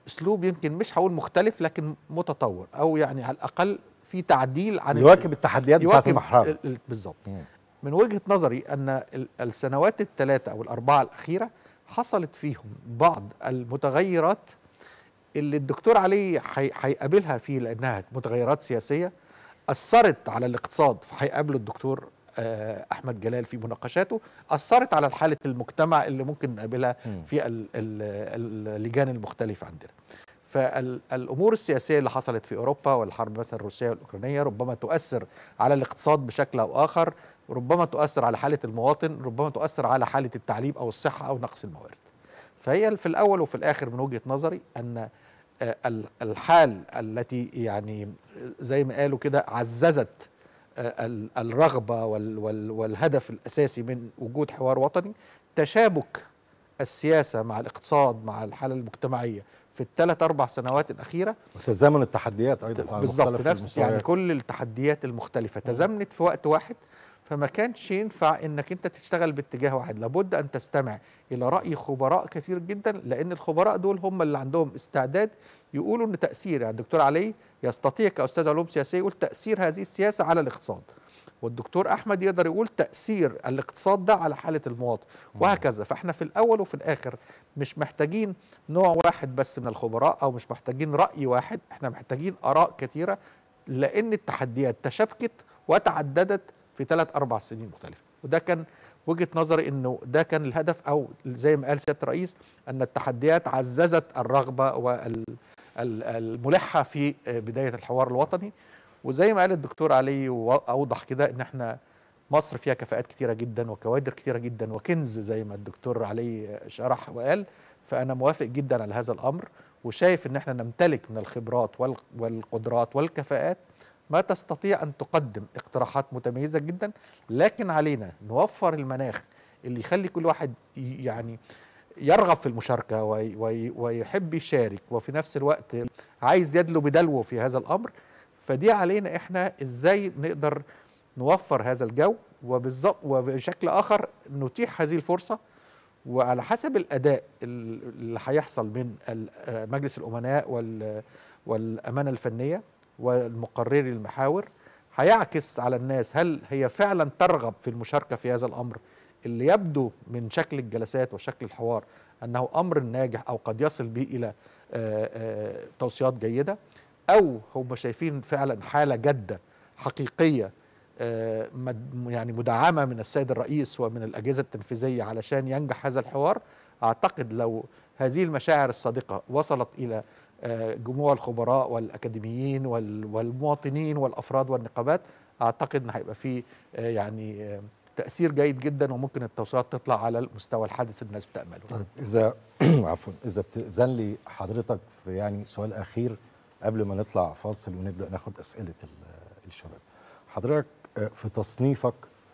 اسلوب يمكن مش هقول مختلف لكن متطور، او يعني على الاقل في تعديل عن يواكب التحديات بتاعت يواكب المرحله. ال- ال- بالظبط. من وجهة نظري أن ال- السنوات الثلاثة أو الأربعة الأخيرة حصلت فيهم بعض المتغيرات اللي الدكتور علي حي- هيقابلها فيه لأنها متغيرات سياسية أثرت على الاقتصاد، فهيقابله الدكتور آه، أحمد جلال في مناقشاته، أثرت على حالة المجتمع اللي ممكن نقابلها في ال- ال- اللجان المختلفة عندنا. فالامور السياسيه اللي حصلت في اوروبا والحرب مثلا الروسيه والاوكرانيه ربما تؤثر على الاقتصاد بشكل او اخر، ربما تؤثر على حاله المواطن، ربما تؤثر على حاله التعليم او الصحه او نقص الموارد. فهي في الاول وفي الاخر من وجهه نظري ان آه، ال- الحال التي يعني زي ما قالوا كده عززت آه، ال- الرغبه وال- وال- والهدف الاساسي من وجود حوار وطني، تشابك السياسه مع الاقتصاد مع الحاله المجتمعيه في الثلاث اربع سنوات الاخيره، وتزامن التحديات ايضا على بالظبط مختلف نفس المستويات. يعني كل التحديات المختلفه تزامنت في وقت واحد، فما كانش ينفع انك انت تشتغل باتجاه واحد، لابد ان تستمع الى راي خبراء كثير جدا، لان الخبراء دول هم اللي عندهم استعداد يقولوا ان تاثير، يعني الدكتور علي يستطيع كاستاذ علوم سياسيه يقول تاثير هذه السياسه على الاقتصاد، والدكتور احمد يقدر يقول تاثير الاقتصاد ده على حاله المواطن، وهكذا. فاحنا في الاول وفي الاخر مش محتاجين نوع واحد بس من الخبراء او مش محتاجين راي واحد، احنا محتاجين اراء كثيره، لان التحديات تشابكت وتعددت في ثلاث اربع سنين مختلفه. وده كان وجهه نظري انه ده كان الهدف، او زي ما قال سياده الرئيس ان التحديات عززت الرغبه والملحه في بدايه الحوار الوطني. وزي ما قال الدكتور علي واوضح كده ان احنا مصر فيها كفاءات كتيره جدا وكوادر كتيره جدا وكنز زي ما الدكتور علي شرح وقال. فانا موافق جدا على هذا الامر، وشايف ان احنا نمتلك من الخبرات والقدرات والكفاءات ما تستطيع ان تقدم اقتراحات متميزه جدا، لكن علينا نوفر المناخ اللي يخلي كل واحد يعني يرغب في المشاركه ويحب يشارك، وفي نفس الوقت عايز يدلو بدلوه في هذا الامر. فدي علينا احنا ازاي نقدر نوفر هذا الجو، وبالظبط وبشكل اخر نتيح هذه الفرصه، وعلى حسب الاداء اللي هيحصل من مجلس الامناء والامانه الفنيه والمقرري المحاور هيعكس على الناس هل هي فعلا ترغب في المشاركه في هذا الامر اللي يبدو من شكل الجلسات وشكل الحوار انه امر ناجح او قد يصل به الى توصيات جيده، او هم شايفين فعلا حاله جاده حقيقيه يعني مدعمه من السيد الرئيس ومن الاجهزه التنفيذيه علشان ينجح هذا الحوار. اعتقد لو هذه المشاعر الصادقه وصلت الى جموع الخبراء والاكاديميين والمواطنين والافراد والنقابات، اعتقد ان هيبقى في يعني تاثير جيد جدا، وممكن التوصيات تطلع على المستوى الحادث اللي الناس بتامله. طيب اذا عفوا اذا بتاذن لي حضرتك في يعني سؤال اخير قبل ما نطلع فاصل ونبدا ناخد اسئله الشباب. حضرتك في تصنيفك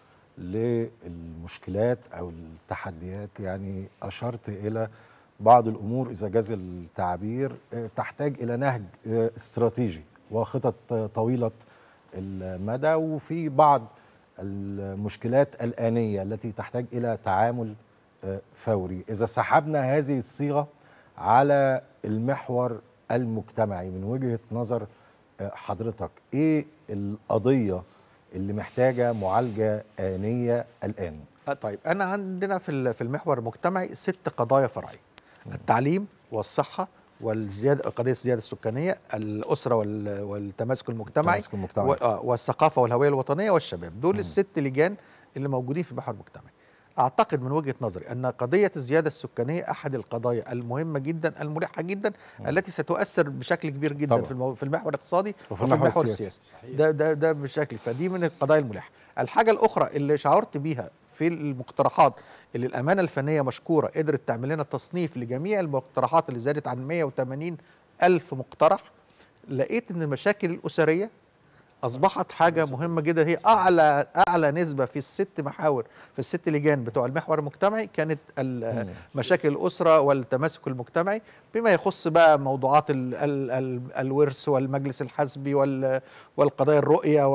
للمشكلات او التحديات يعني اشرت الى بعض الامور اذا جاز التعبير تحتاج الى نهج استراتيجي وخطط طويله المدى، وفي بعض المشكلات الآنية التي تحتاج إلى تعامل فوري. إذا سحبنا هذه الصيغة على المحور المجتمعي من وجهة نظر حضرتك، إيه القضية اللي محتاجة معالجة آنية الآن؟ طيب أنا عندنا في المحور المجتمعي ست قضايا فرعية: التعليم والصحة والزيادة، قضية الزيادة السكانية، الأسرة والتماسك المجتمعي, المجتمعي. والثقافة والهوية الوطنية والشباب. دول م. الست لجان اللي موجودين في المحور المجتمعي. أعتقد من وجهة نظري أن قضية الزيادة السكانية أحد القضايا المهمة جدا الملحة جدا م. التي ستؤثر بشكل كبير جدا طبعا. في المحور الاقتصادي وفي المحور, المحور السياسي. ده, ده, ده بشكل، فدي من القضايا الملحة. الحاجة الأخرى اللي شعرت بيها في المقترحات اللي الأمانة الفنية مشكورة قدرت تعمل لنا تصنيف لجميع المقترحات اللي زادت عن مئة وثمانين ألف مقترح، لقيت أن المشاكل الأسرية أصبحت حاجة مهمة جدا، هي أعلى أعلى نسبة في الست محاور في الست لجان بتوع المحور المجتمعي كانت مشاكل الأسرة والتماسك المجتمعي، بما يخص بقى موضوعات ال ال ال الورث والمجلس الحزبي والقضايا الرؤية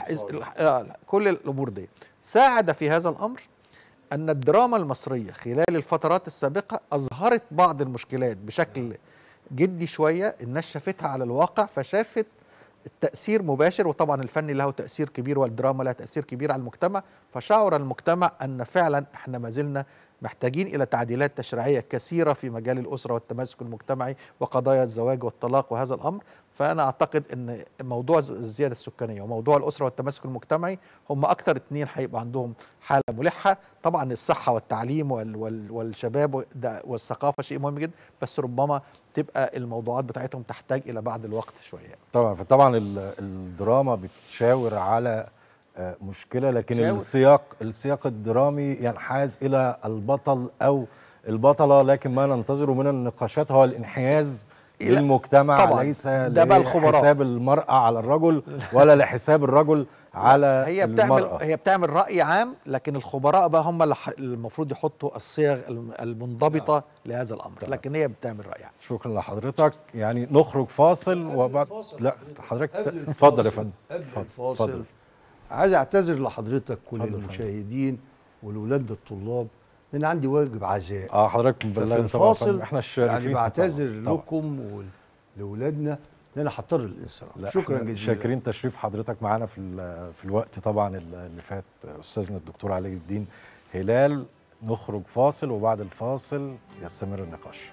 وكل الأمور دي. ساعد في هذا الأمر أن الدراما المصرية خلال الفترات السابقة أظهرت بعض المشكلات بشكل جدي شويه، الناس شافتها على الواقع فشافت التأثير مباشر، وطبعا الفن له تأثير كبير والدراما لها تأثير كبير على المجتمع، فشعر المجتمع أن فعلا احنا ما زلنا محتاجين إلى تعديلات تشريعية كثيرة في مجال الأسرة والتماسك المجتمعي وقضايا الزواج والطلاق وهذا الأمر. فأنا أعتقد أن موضوع الزيادة السكانية وموضوع الأسرة والتماسك المجتمعي هم أكتر اتنين هيبقى عندهم حالة ملحة. طبعا الصحة والتعليم وال وال والشباب والثقافة شيء مهم جدا، بس ربما تبقى الموضوعات بتاعتهم تحتاج إلى بعض الوقت شوية. طبعا فطبعا الدراما بتشاور على مشكلة، لكن شاور. السياق السياق الدرامي ينحاز إلى البطل أو البطلة، لكن ما ننتظره من النقاشات هو الانحياز للمجتمع، طبعاً. ليس ده بقى الخبراء. لحساب المرأة على الرجل ولا لحساب الرجل على هي بتعمل المرأة. هي بتعمل رأي عام، لكن الخبراء بقى هم اللي المفروض يحطوا الصيغ المنضبطة لهذا الأمر، لكن هي بتعمل رأي عام. شكرا لحضرتك. يعني نخرج فاصل وبعد لا حضرتك اتفضل يا فندم. قبل الفاصل عايز اعتذر لحضرتك وللمشاهدين ولولاد الطلاب لان عندي واجب عزاء. اه حضرتك في الفاصل احنا الشارفين يعني بعتذر طبعًا. لكم ولولادنا ان انا هضطر للانصراف. شكرا جزيلا. شاكرين تشريف حضرتك معانا في في الوقت طبعا اللي فات استاذنا الدكتور علي الدين هلال. نخرج فاصل وبعد الفاصل يستمر النقاش.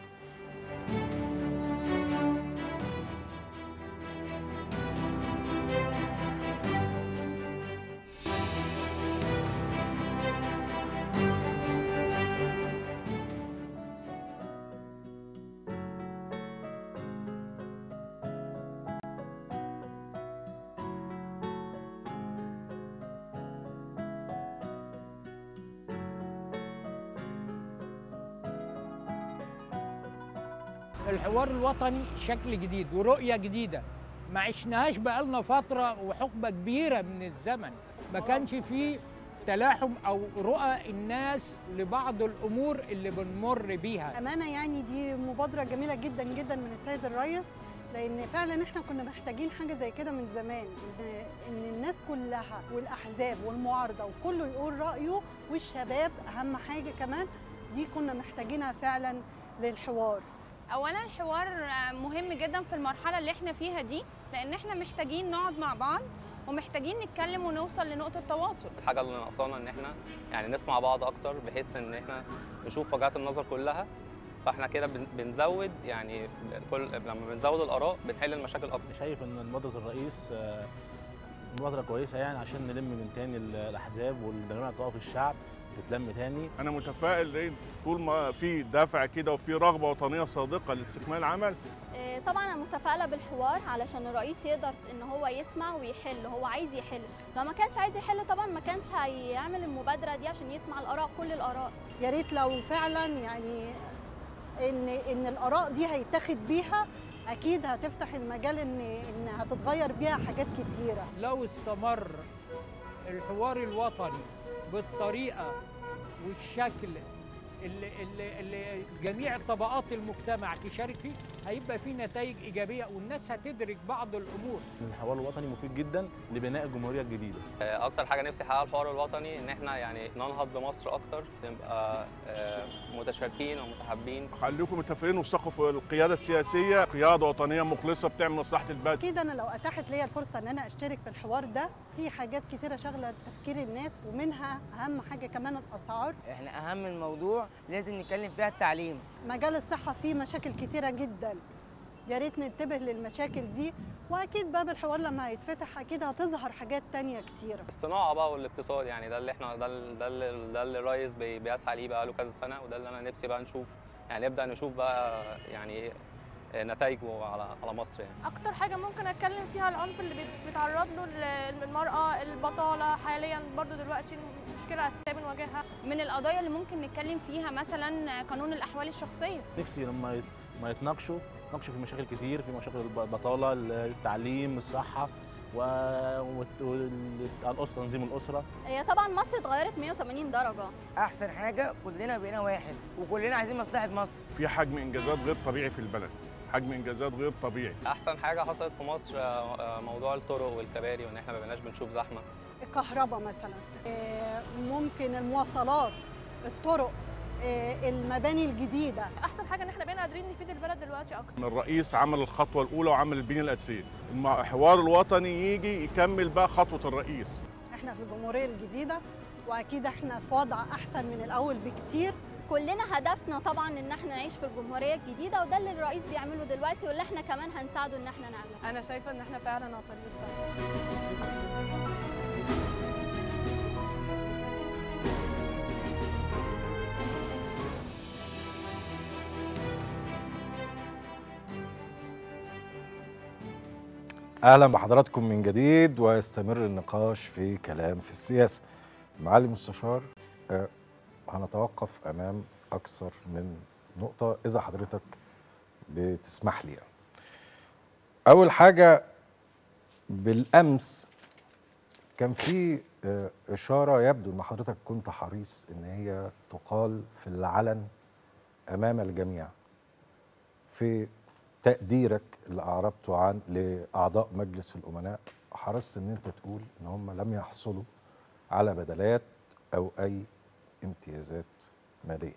الحوار الوطني شكل جديد ورؤية جديدة ما عشناهاش بقالنا فترة وحقبة كبيرة من الزمن، ما كانش فيه تلاحم أو رؤى الناس لبعض الأمور اللي بنمر بيها. أمانة يعني دي مبادرة جميلة جدا جدا من السيد الرئيس، لأن فعلا احنا كنا محتاجين حاجة زي كده من زمان، إن, إن الناس كلها والأحزاب والمعارضة وكله يقول رأيه، والشباب أهم حاجة كمان دي كنا محتاجينها فعلا للحوار. اولا الحوار مهم جدا في المرحله اللي احنا فيها دي، لان احنا محتاجين نقعد مع بعض ومحتاجين نتكلم ونوصل لنقطه تواصل. الحاجه اللي ناقصانا ان احنا يعني نسمع بعض اكتر، بحيث ان احنا نشوف وجهات النظر كلها، فاحنا كده بنزود يعني كل لما بنزود الاراء بنحل المشاكل اكتر. شايف ان مبادره الرئيس مبادره كويسه يعني عشان نلم من تاني الاحزاب والجماعه تقف الشعب تتلم تاني. انا متفائل لان طول ما في دافع كده وفي رغبه وطنيه صادقه لاستكمال العمل. طبعا انا متفائله بالحوار علشان الرئيس يقدر ان هو يسمع ويحل، هو عايز يحل، لو ما كانش عايز يحل طبعا ما كانش هيعمل المبادره دي عشان يسمع الاراء كل الاراء. يا ريت لو فعلا يعني ان ان الاراء دي هيتاخد بيها، اكيد هتفتح المجال ان ان هتتغير بيها حاجات كتيره. لو استمر الحوار الوطني بالطريقه والشكل اللي, اللي, اللي جميع طبقات المجتمع تشارك فيه، هيبقى فيه نتائج ايجابيه والناس هتدرك بعض الامور. الحوار الوطني مفيد جدا لبناء الجمهوريه الجديده. اكتر حاجه نفسي احققها الحوار الوطني ان احنا يعني ننهض بمصر اكتر، نبقى متشاركين ومتحابين. خليكم متفقين وثقوا في القياده السياسيه، قياده وطنيه مخلصه بتعمل مصلحه البلد. اكيد انا لو اتاحت ليا الفرصه ان انا اشترك في الحوار ده، في حاجات كثيره شاغله تفكير الناس، ومنها اهم حاجه كمان الاسعار. احنا اهم الموضوع لازم نتكلم فيها التعليم. مجال الصحه فيه مشاكل كتيره جدا، يا ريت ننتبه للمشاكل دي، واكيد باب الحوار لما هيتفتح اكيد هتظهر حاجات تانية كتيره. الصناعه بقى والاقتصاد يعني ده اللي احنا ده اللي ده اللي, ده اللي الرئيس بيسعى ليه بقى له كذا سنه، وده اللي انا نفسي بقى نشوف يعني نبدا نشوف بقى يعني نتائجه على على مصر. يعني اكتر حاجه ممكن اتكلم فيها العنف اللي بيتعرض له المراه، البطاله حاليا برضو دلوقتي مشكله اساسيه بنواجهها. من القضايا اللي ممكن نتكلم فيها مثلا قانون الاحوال الشخصيه. نفسي لما ما يتناقشوا يتناقشوا في مشاكل كتير، في مشاكل البطاله، التعليم، الصحه والاسره، تنظيم الاسره. هي طبعا مصر اتغيرت مية وتمانين درجه. احسن حاجه كلنا بقينا واحد وكلنا عايزين مصلحه مصر. في حجم انجازات غير طبيعي في البلد، حجم انجازات غير طبيعي. احسن حاجه حصلت في مصر موضوع الطرق والكباري، وان احنا ما بقيناش بنشوف زحمه. الكهرباء مثلا، ممكن المواصلات، الطرق، آه، المباني الجديده. احسن حاجه ان احنا بقينا قادرين نفيد البلد دلوقتي اكتر. الرئيس عمل الخطوه الاولى وعمل البنيه الاساسيه، الحوار الوطني يجي يكمل بقى خطوه الرئيس. احنا في الجمهوريه الجديده واكيد احنا في وضع احسن من الاول بكتير. كلنا هدفنا طبعا ان احنا نعيش في الجمهوريه الجديده، وده اللي الرئيس بيعمله دلوقتي واللي احنا كمان هنساعده ان احنا نعمله. انا شايفه ان احنا فعلا على طريق الصح. اهلا بحضراتكم من جديد، ويستمر النقاش في كلام في السياسه. معالي المستشار، أه هنتوقف امام اكثر من نقطه اذا حضرتك بتسمح لي. اول حاجه، بالامس كان في أه اشاره يبدو ان حضرتك كنت حريص ان هي تقال في العلن امام الجميع في تقديرك اللي أعربته عن لأعضاء مجلس الأمناء. حرصت إن أنت تقول إن هم لم يحصلوا على بدلات أو أي امتيازات مالية.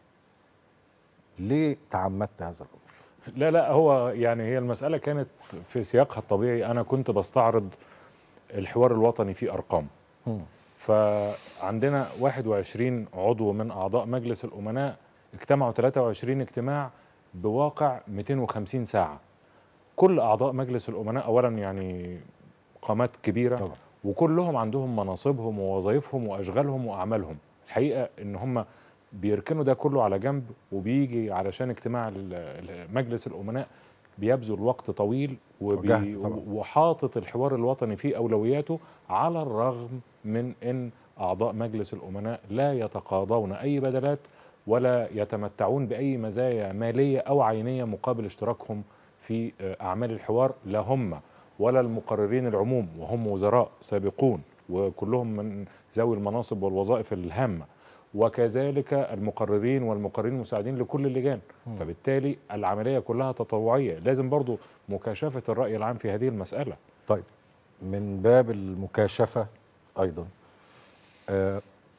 ليه تعمدت هذا الأمر؟ لا لا هو يعني هي المسألة كانت في سياقها الطبيعي. أنا كنت بستعرض الحوار الوطني في أرقام. م. فعندنا واحد وعشرين عضو من أعضاء مجلس الأمناء اجتمعوا ثلاثة وعشرين اجتماع بواقع مئتين وخمسين ساعة. كل أعضاء مجلس الأمناء أولا يعني قامات كبيرة طبعا. وكلهم عندهم مناصبهم ووظائفهم وأشغالهم وأعمالهم. الحقيقة إن هم بيركنوا ده كله على جنب وبيجي علشان اجتماع مجلس الأمناء بيبذل وقت طويل وبي وحاطط الحوار الوطني في أولوياته، على الرغم من إن أعضاء مجلس الأمناء لا يتقاضون أي بدلات ولا يتمتعون بأي مزايا مالية أو عينية مقابل اشتراكهم في أعمال الحوار، لا هم ولا المقررين العموم وهم وزراء سابقون وكلهم من ذوي المناصب والوظائف الهامة، وكذلك المقررين والمقررين المساعدين لكل اللجان. م. فبالتالي العملية كلها تطوعية. لازم برضو مكاشفة الرأي العام في هذه المسألة. طيب، من باب المكاشفة أيضا، آه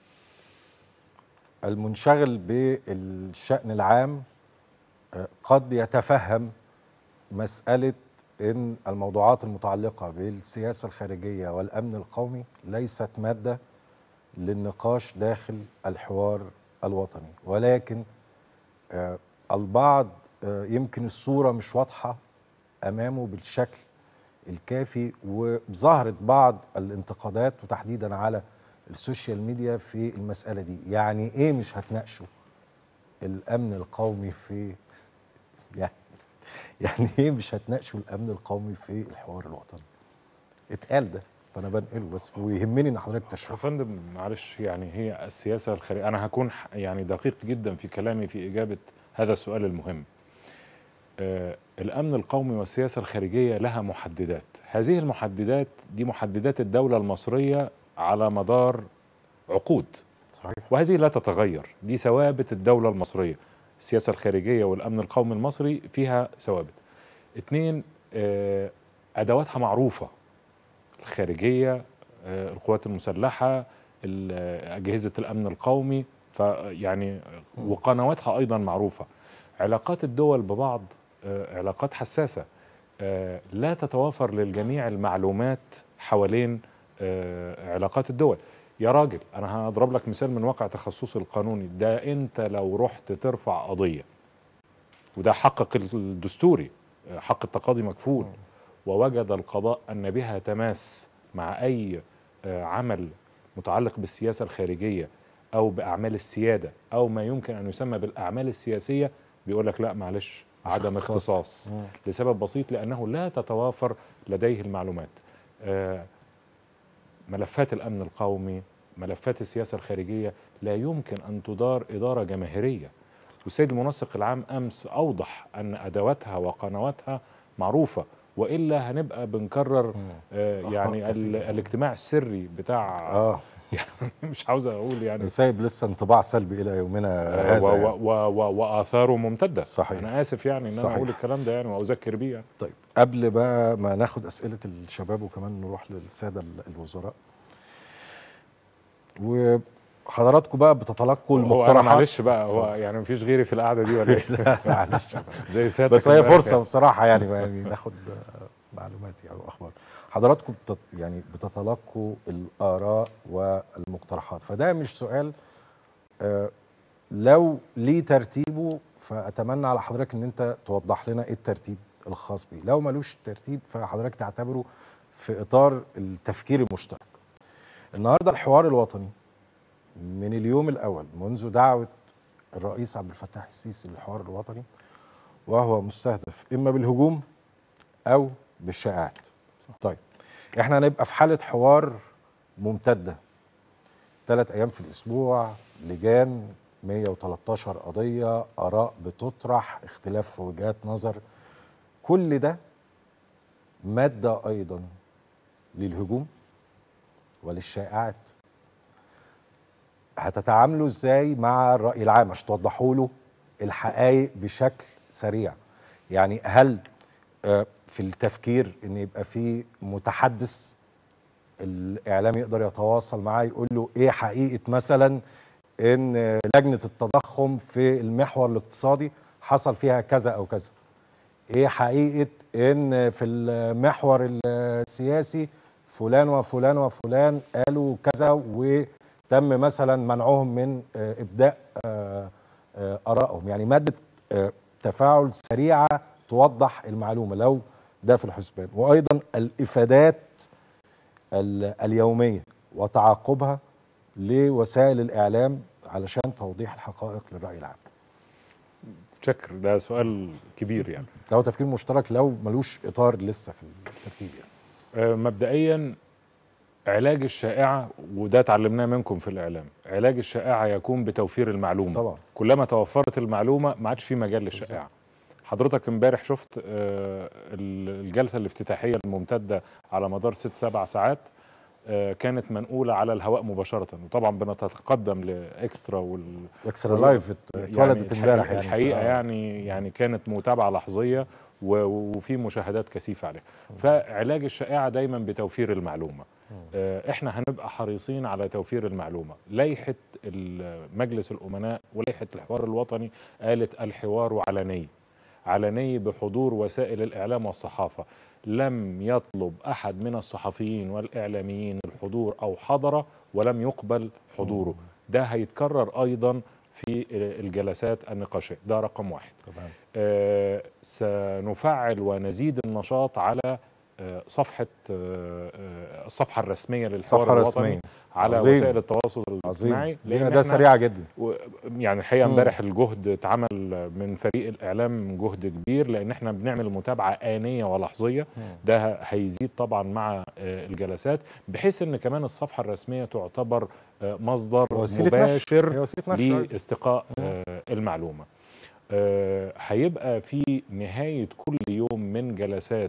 المنشغل بالشأن العام قد يتفهم مسألة إن الموضوعات المتعلقة بالسياسة الخارجية والأمن القومي ليست مادة للنقاش داخل الحوار الوطني، ولكن البعض يمكن الصورة مش واضحة أمامه بالشكل الكافي، وظهرت بعض الانتقادات وتحديدا على السوشيال ميديا في المسألة دي. يعني ايه مش هتناقشوا الأمن القومي في يعني يعني ايه مش هتناقشوا الأمن القومي في الحوار الوطني؟ اتقال ده، فأنا بنقله بس ويهمني إن حضرتك تشرح. يا فندم معلش، يعني هي السياسة الخارجية، أنا هكون يعني دقيق جدا في كلامي في إجابة هذا السؤال المهم. آه الأمن القومي والسياسة الخارجية لها محددات. هذه المحددات دي محددات الدولة المصرية على مدار عقود. صحيح. وهذه لا تتغير، دي ثوابت الدولة المصرية. السياسة الخارجية والأمن القومي المصري فيها ثوابت. اتنين، آه أدواتها معروفة، الخارجية، آه القوات المسلحة، أجهزة الأمن القومي، فيعني وقنواتها أيضا معروفة. علاقات الدول ببعض آه علاقات حساسة، آه لا تتوافر للجميع المعلومات حوالين آه علاقات الدول. يا راجل، أنا هضرب لك مثال من واقع تخصصي القانوني ده. أنت لو رحت ترفع قضية، وده حقك الدستوري، حق التقاضي مكفول، ووجد القضاء أن بها تماس مع أي عمل متعلق بالسياسة الخارجية أو بأعمال السيادة أو ما يمكن أن يسمى بالأعمال السياسية، بيقول لك لا معلش، عدم اختصاص، لسبب بسيط، لأنه لا تتوافر لديه المعلومات. ملفات الأمن القومي، ملفات السياسة الخارجية لا يمكن أن تدار إدارة جماهيرية. والسيد المنسق العام أمس أوضح أن أدواتها وقنواتها معروفة، وإلا هنبقى بنكرر آه يعني الاجتماع السري بتاع آه. يعني مش عاوز أقول يعني سايب لسه انطباع سلبي إلى يومنا آه هذا، و يعني. و و وآثاره ممتدة. صحيح. أنا آسف يعني إن أنا أقول الكلام ده يعني وأذكر بيه يعني. طيب، قبل بقى ما ناخد أسئلة الشباب وكمان نروح للسادة الوزراء، حضراتكم بقى بتتلقوا هو المقترحات. أنا معلش بقى، هو يعني مفيش غيري في القعده دي ولا ايه؟ لا معلش زي سيادتك بس هي امبارح فرصه يعني. بصراحه يعني يعني ناخد معلومات يعني واخبار. حضراتكم بتت يعني بتتلقوا الاراء والمقترحات، فده مش سؤال آه لو ليه ترتيبه، فاتمنى على حضرتك ان انت توضح لنا ايه الترتيب الخاص بيه. لو ملوش ترتيب فحضرتك تعتبره في اطار التفكير المشترك. النهارده الحوار الوطني من اليوم الاول منذ دعوه الرئيس عبد الفتاح السيسي للحوار الوطني وهو مستهدف اما بالهجوم او بالشائعات. طيب احنا هنبقى في حاله حوار ممتده ثلاث ايام في الاسبوع، لجان، مية وتلتاشر قضيه، اراء بتطرح، اختلاف في وجهات نظر، كل ده ماده ايضا للهجوم وللشائعات. هتتعاملوا ازاي مع الرأي العام عشان توضحوا له الحقائق بشكل سريع؟ يعني هل في التفكير ان يبقى في متحدث الاعلام يقدر يتواصل معاه يقول له ايه حقيقة مثلا ان لجنة التضخم في المحور الاقتصادي حصل فيها كذا او كذا، ايه حقيقة ان في المحور السياسي فلان وفلان وفلان قالوا كذا وتم مثلا منعهم من ابداء ارائهم. يعني ماده تفاعل سريعه توضح المعلومه لو ده في الحسبان. وايضا الافادات اليوميه وتعاقبها لوسائل الاعلام علشان توضيح الحقائق للراي العام. شكر، ده سؤال كبير يعني. ده هو تفكير مشترك لو ملوش اطار لسه في الترتيب يعني. مبدئيا علاج الشائعة، وده اتعلمناه منكم في الإعلام، علاج الشائعة يكون بتوفير المعلومة. طبعا. كلما توفرت المعلومة ما عادش في مجال للشائعة. حضرتك امبارح شفت الجلسة الافتتاحية الممتدة على مدار ست سبع ساعات كانت منقولة على الهواء مباشرة، وطبعا بنتقدم لإكسترا وال إكسترا لايف اتولدت امبارح يعني. الحقيقة يعني يعني كانت متابعة لحظية وفي مشاهدات كثيفة عليها. فعلاج الشائعة دايما بتوفير المعلومة. احنا هنبقى حريصين على توفير المعلومة. لائحة مجلس الأمناء ولائحة الحوار الوطني قالت الحوار علني، علني بحضور وسائل الإعلام والصحافة. لم يطلب أحد من الصحفيين والإعلاميين الحضور أو حضر ولم يقبل حضوره. ده هيتكرر أيضا في الجلسات النقاشية. ده رقم واحد. طبعا. آه سنفعل ونزيد النشاط على آه صفحة آه الصفحة الرسمية للحوار الوطني على عظيم. وسائل التواصل الاجتماعي. لأن ده سريعة جدا. يعني الحقيقة امبارح الجهد اتعمل من فريق الإعلام جهد كبير، لأن احنا بنعمل متابعة آنية ولحظية. ده هيزيد طبعا مع الجلسات، بحيث ان كمان الصفحة الرسمية تعتبر مصدر مباشر لاستقاء المعلومة. هيبقى في نهاية كل يوم من جلسات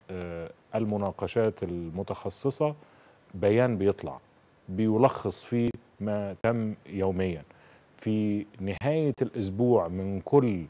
المناقشات المتخصصة بيان بيطلع بيلخص فيه ما تم يوميا. في نهاية الأسبوع من كل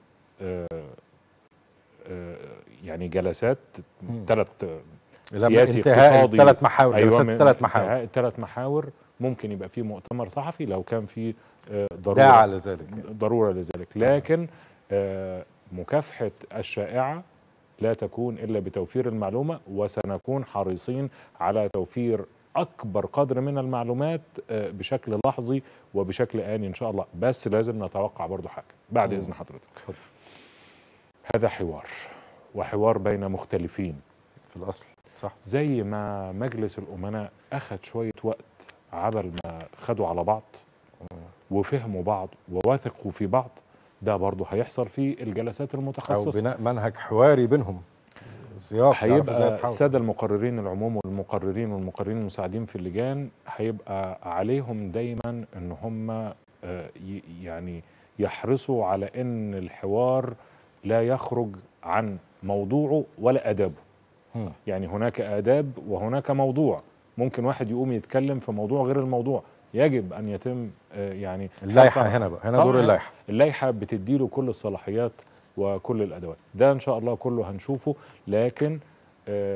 يعني جلسات ثلاث سياسي اقتصادي ثلاث محاور. أيوة ثلاث محاور ثلاث محاور ممكن يبقى فيه مؤتمر صحفي لو كان فيه ضرورة داعي لذلك ضرورة لذلك. لكن مكافحة الشائعة لا تكون إلا بتوفير المعلومة، وسنكون حريصين على توفير أكبر قدر من المعلومات بشكل لحظي وبشكل آني إن شاء الله. بس لازم نتوقع برضو حاجة بعد إذن حضرتك. اتفضل. هذا حوار، وحوار بين مختلفين في الأصل، صح. زي ما مجلس الأمناء أخذ شوية وقت عبل ما خدوا على بعض وفهموا بعض ووثقوا في بعض، ده برضو هيحصل في الجلسات المتخصصة أو بناء منهج حواري بينهم، سياق هيبقى السادة المقررين العموم والمقررين والمقررين المساعدين في اللجان هيبقى عليهم دايما ان هم يعني يحرصوا على ان الحوار لا يخرج عن موضوعه ولا آدابه. م. يعني هناك آداب وهناك موضوع. ممكن واحد يقوم يتكلم في موضوع غير الموضوع، يجب ان يتم يعني اللائحة هنا بقى، هنا دور اللائحة. اللائحة بتديله كل الصلاحيات وكل الادوات. ده ان شاء الله كله هنشوفه. لكن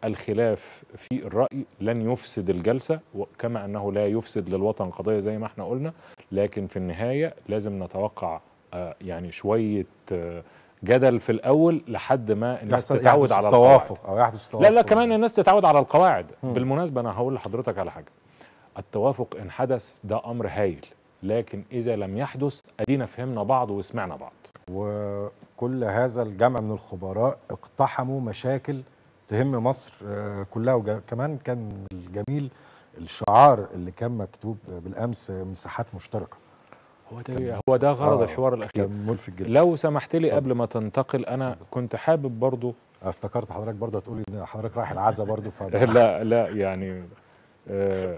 الخلاف في الرأي لن يفسد الجلسة، كما أنه لا يفسد للوطن قضية زي ما احنا قلنا، لكن في النهاية لازم نتوقع آه يعني شوية آه جدل في الأول لحد ما الناس تتعود على التوافق أو يحدث توافق. لا لا كمان الناس تتعود على القواعد. م. بالمناسبة أنا هقول لحضرتك على حاجة، التوافق إن حدث ده أمر هايل، لكن إذا لم يحدث أدينا فهمنا بعض وسمعنا بعض. وكل هذا الجمع من الخبراء اقتحموا مشاكل تهم مصر كلها، وكمان كان الجميل الشعار اللي كان مكتوب بالامس مساحات مشتركه. هو ده هو ده غرض آه الحوار الاخير. كان ملفت جدا. لو سمحت لي قبل ما تنتقل، انا كنت حابب برضو افتكرت حضرتك برضو هتقولي ان حضرتك رايح العزا برضو ف لا لا يعني آه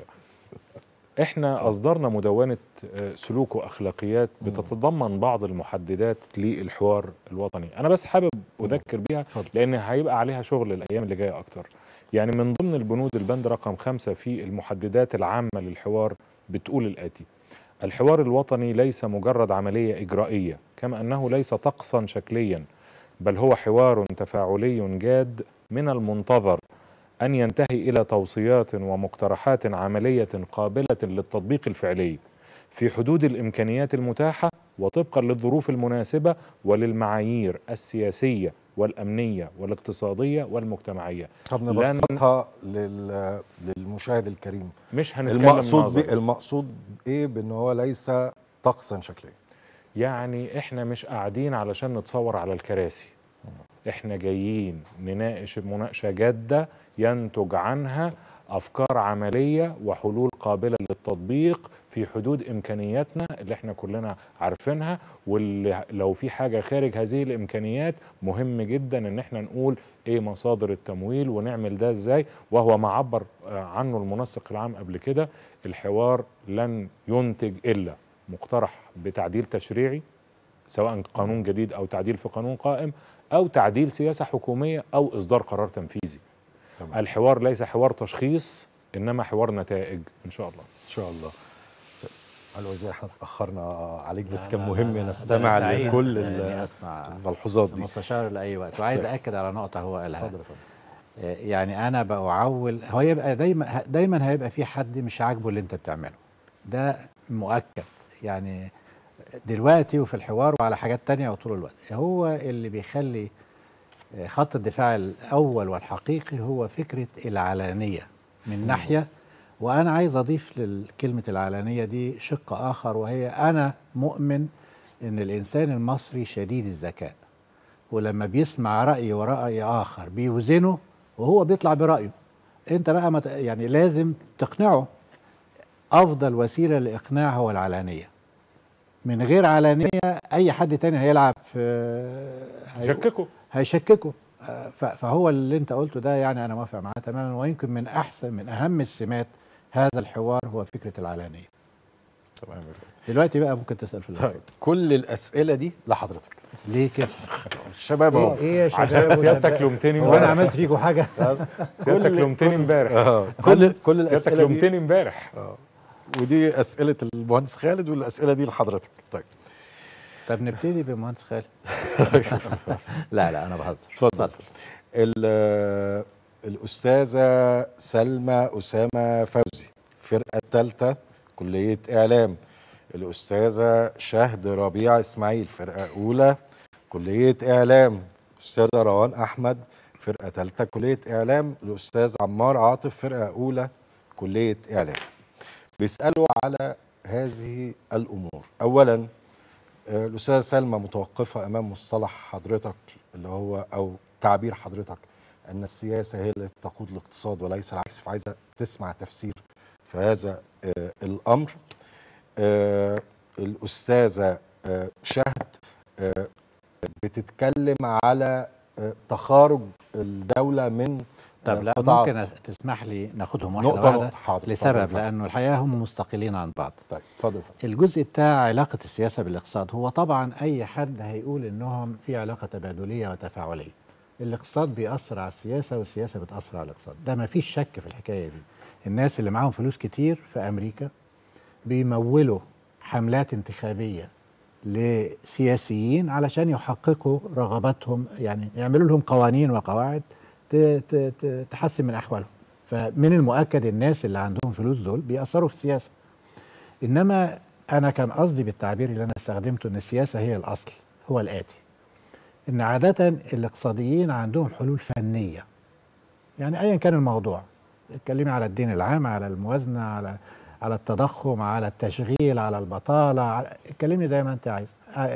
احنا اصدرنا مدونه سلوك واخلاقيات بتتضمن بعض المحددات للحوار الوطني. انا بس حابب اذكر بيها لان هيبقى عليها شغل الايام اللي جايه اكتر. يعني من ضمن البنود البند رقم خمسة في المحددات العامه للحوار بتقول الاتي: الحوار الوطني ليس مجرد عمليه اجرائيه، كما انه ليس طقسا شكليا، بل هو حوار تفاعلي جاد من المنتظر أن ينتهي إلى توصيات ومقترحات عملية قابلة للتطبيق الفعلي في حدود الإمكانيات المتاحة وطبقا للظروف المناسبة وللمعايير السياسية والأمنية والاقتصادية والمجتمعية. طب نبسطها لل... للمشاهد الكريم. مش هنتكلم المقصود بي... المقصود إيه بأن هو ليس طقسا شكليا؟ يعني إحنا مش قاعدين علشان نتصور على الكراسي، إحنا جايين نناقش مناقشة جادة ينتج عنها أفكار عملية وحلول قابلة للتطبيق في حدود إمكانياتنا اللي احنا كلنا عارفينها، واللي لو في حاجة خارج هذه الإمكانيات مهم جدا ان احنا نقول ايه مصادر التمويل ونعمل ده ازاي. وهو ما عبر عنه المنسق العام قبل كده، الحوار لن ينتج إلا مقترح بتعديل تشريعي سواء قانون جديد أو تعديل في قانون قائم أو تعديل سياسة حكومية أو إصدار قرار تنفيذي. طبعا. الحوار ليس حوار تشخيص، إنما حوار نتائج إن شاء الله. إن شاء الله. الوزير احنا اتأخرنا عليك بس كان مهم نستمع لكل الملحوظات دي. المستشار لأي وقت، وعايز أكد على نقطة هو قالها. يعني أنا بأعول، هو يبقى دايما دايما هيبقى في حد مش عاجبه اللي أنت بتعمله، ده مؤكد. يعني دلوقتي وفي الحوار وعلى حاجات تانية وطول الوقت، هو اللي بيخلي خط الدفاع الأول والحقيقي هو فكرة العلانية من ناحية. وأنا عايز أضيف لكلمة العلانية دي شق آخر، وهي أنا مؤمن إن الإنسان المصري شديد الذكاء، ولما بيسمع رأي ورأي آخر بيوزنه وهو بيطلع برأيه. أنت بقى مت... يعني لازم تقنعه. أفضل وسيلة للإقناع هو العلانية. من غير علانية أي حد تاني هيلعب في هيشككه هيشككه فهو اللي أنت قلته ده يعني أنا موافق معاه تماما. ويمكن من أحسن من أهم السمات هذا الحوار هو فكرة العلانية. تمام. دلوقتي بقى ممكن تسأل في الأسئلة. كل الأسئلة دي لحضرتك. ليه كده؟ الشباب اهو. إيه يا شباب؟ عشان سيادتك لومتني امبارح. وانا عملت فيكم حاجة؟ سيادتك لومتني امبارح. اه كل كل الأسئلة سيادتك لومتني امبارح. اه ودي أسئلة المهندس خالد والأسئلة دي لحضرتك. طيب. طب نبتدي بالمهندس خالد. لا لا أنا بهزر. اتفضل. الأستاذة سلمى أسامة فوزي، الفرقة الثالثة كلية إعلام. الأستاذة شهد ربيع إسماعيل، فرقة أولى كلية إعلام. الأستاذة روان أحمد، فرقة ثالثة كلية إعلام. الأستاذ عمار عاطف، فرقة أولى كلية إعلام. بيسألوا على هذه الأمور. أولا الأستاذة سلمى متوقفة أمام مصطلح حضرتك اللي هو أو تعبير حضرتك أن السياسة هي اللي تقود الاقتصاد وليس العكس، فعايزة تسمع تفسير في هذا آه الأمر. آه الأستاذة آه شهد آه بتتكلم على آه تخارج الدولة من طب لا ممكن تسمح لي ناخدهم واحدة واحدة لسبب، لأنه الحقيقة هم مستقلين عن بعض. طيب اتفضل. الجزء بتاع علاقة السياسة بالاقتصاد، هو طبعا أي حد هيقول إنهم في علاقة تبادلية وتفاعلية. الاقتصاد بيأثر على السياسة والسياسة بتأثر على الاقتصاد، ده ما فيش شك في الحكاية دي. الناس اللي معاهم فلوس كتير في أمريكا بيمولوا حملات انتخابية لسياسيين علشان يحققوا رغباتهم، يعني يعملوا لهم قوانين وقواعد تحسن من احوالهم. فمن المؤكد الناس اللي عندهم فلوس دول بيأثروا في السياسه. انما انا كان قصدي بالتعبير اللي انا استخدمته ان السياسه هي الاصل هو الاتي: ان عاده الاقتصاديين عندهم حلول فنيه، يعني ايا كان الموضوع، اتكلمي على الدين العام، على الموازنه، على على التضخم، على التشغيل، على البطاله، اتكلمي زي ما انت عايز،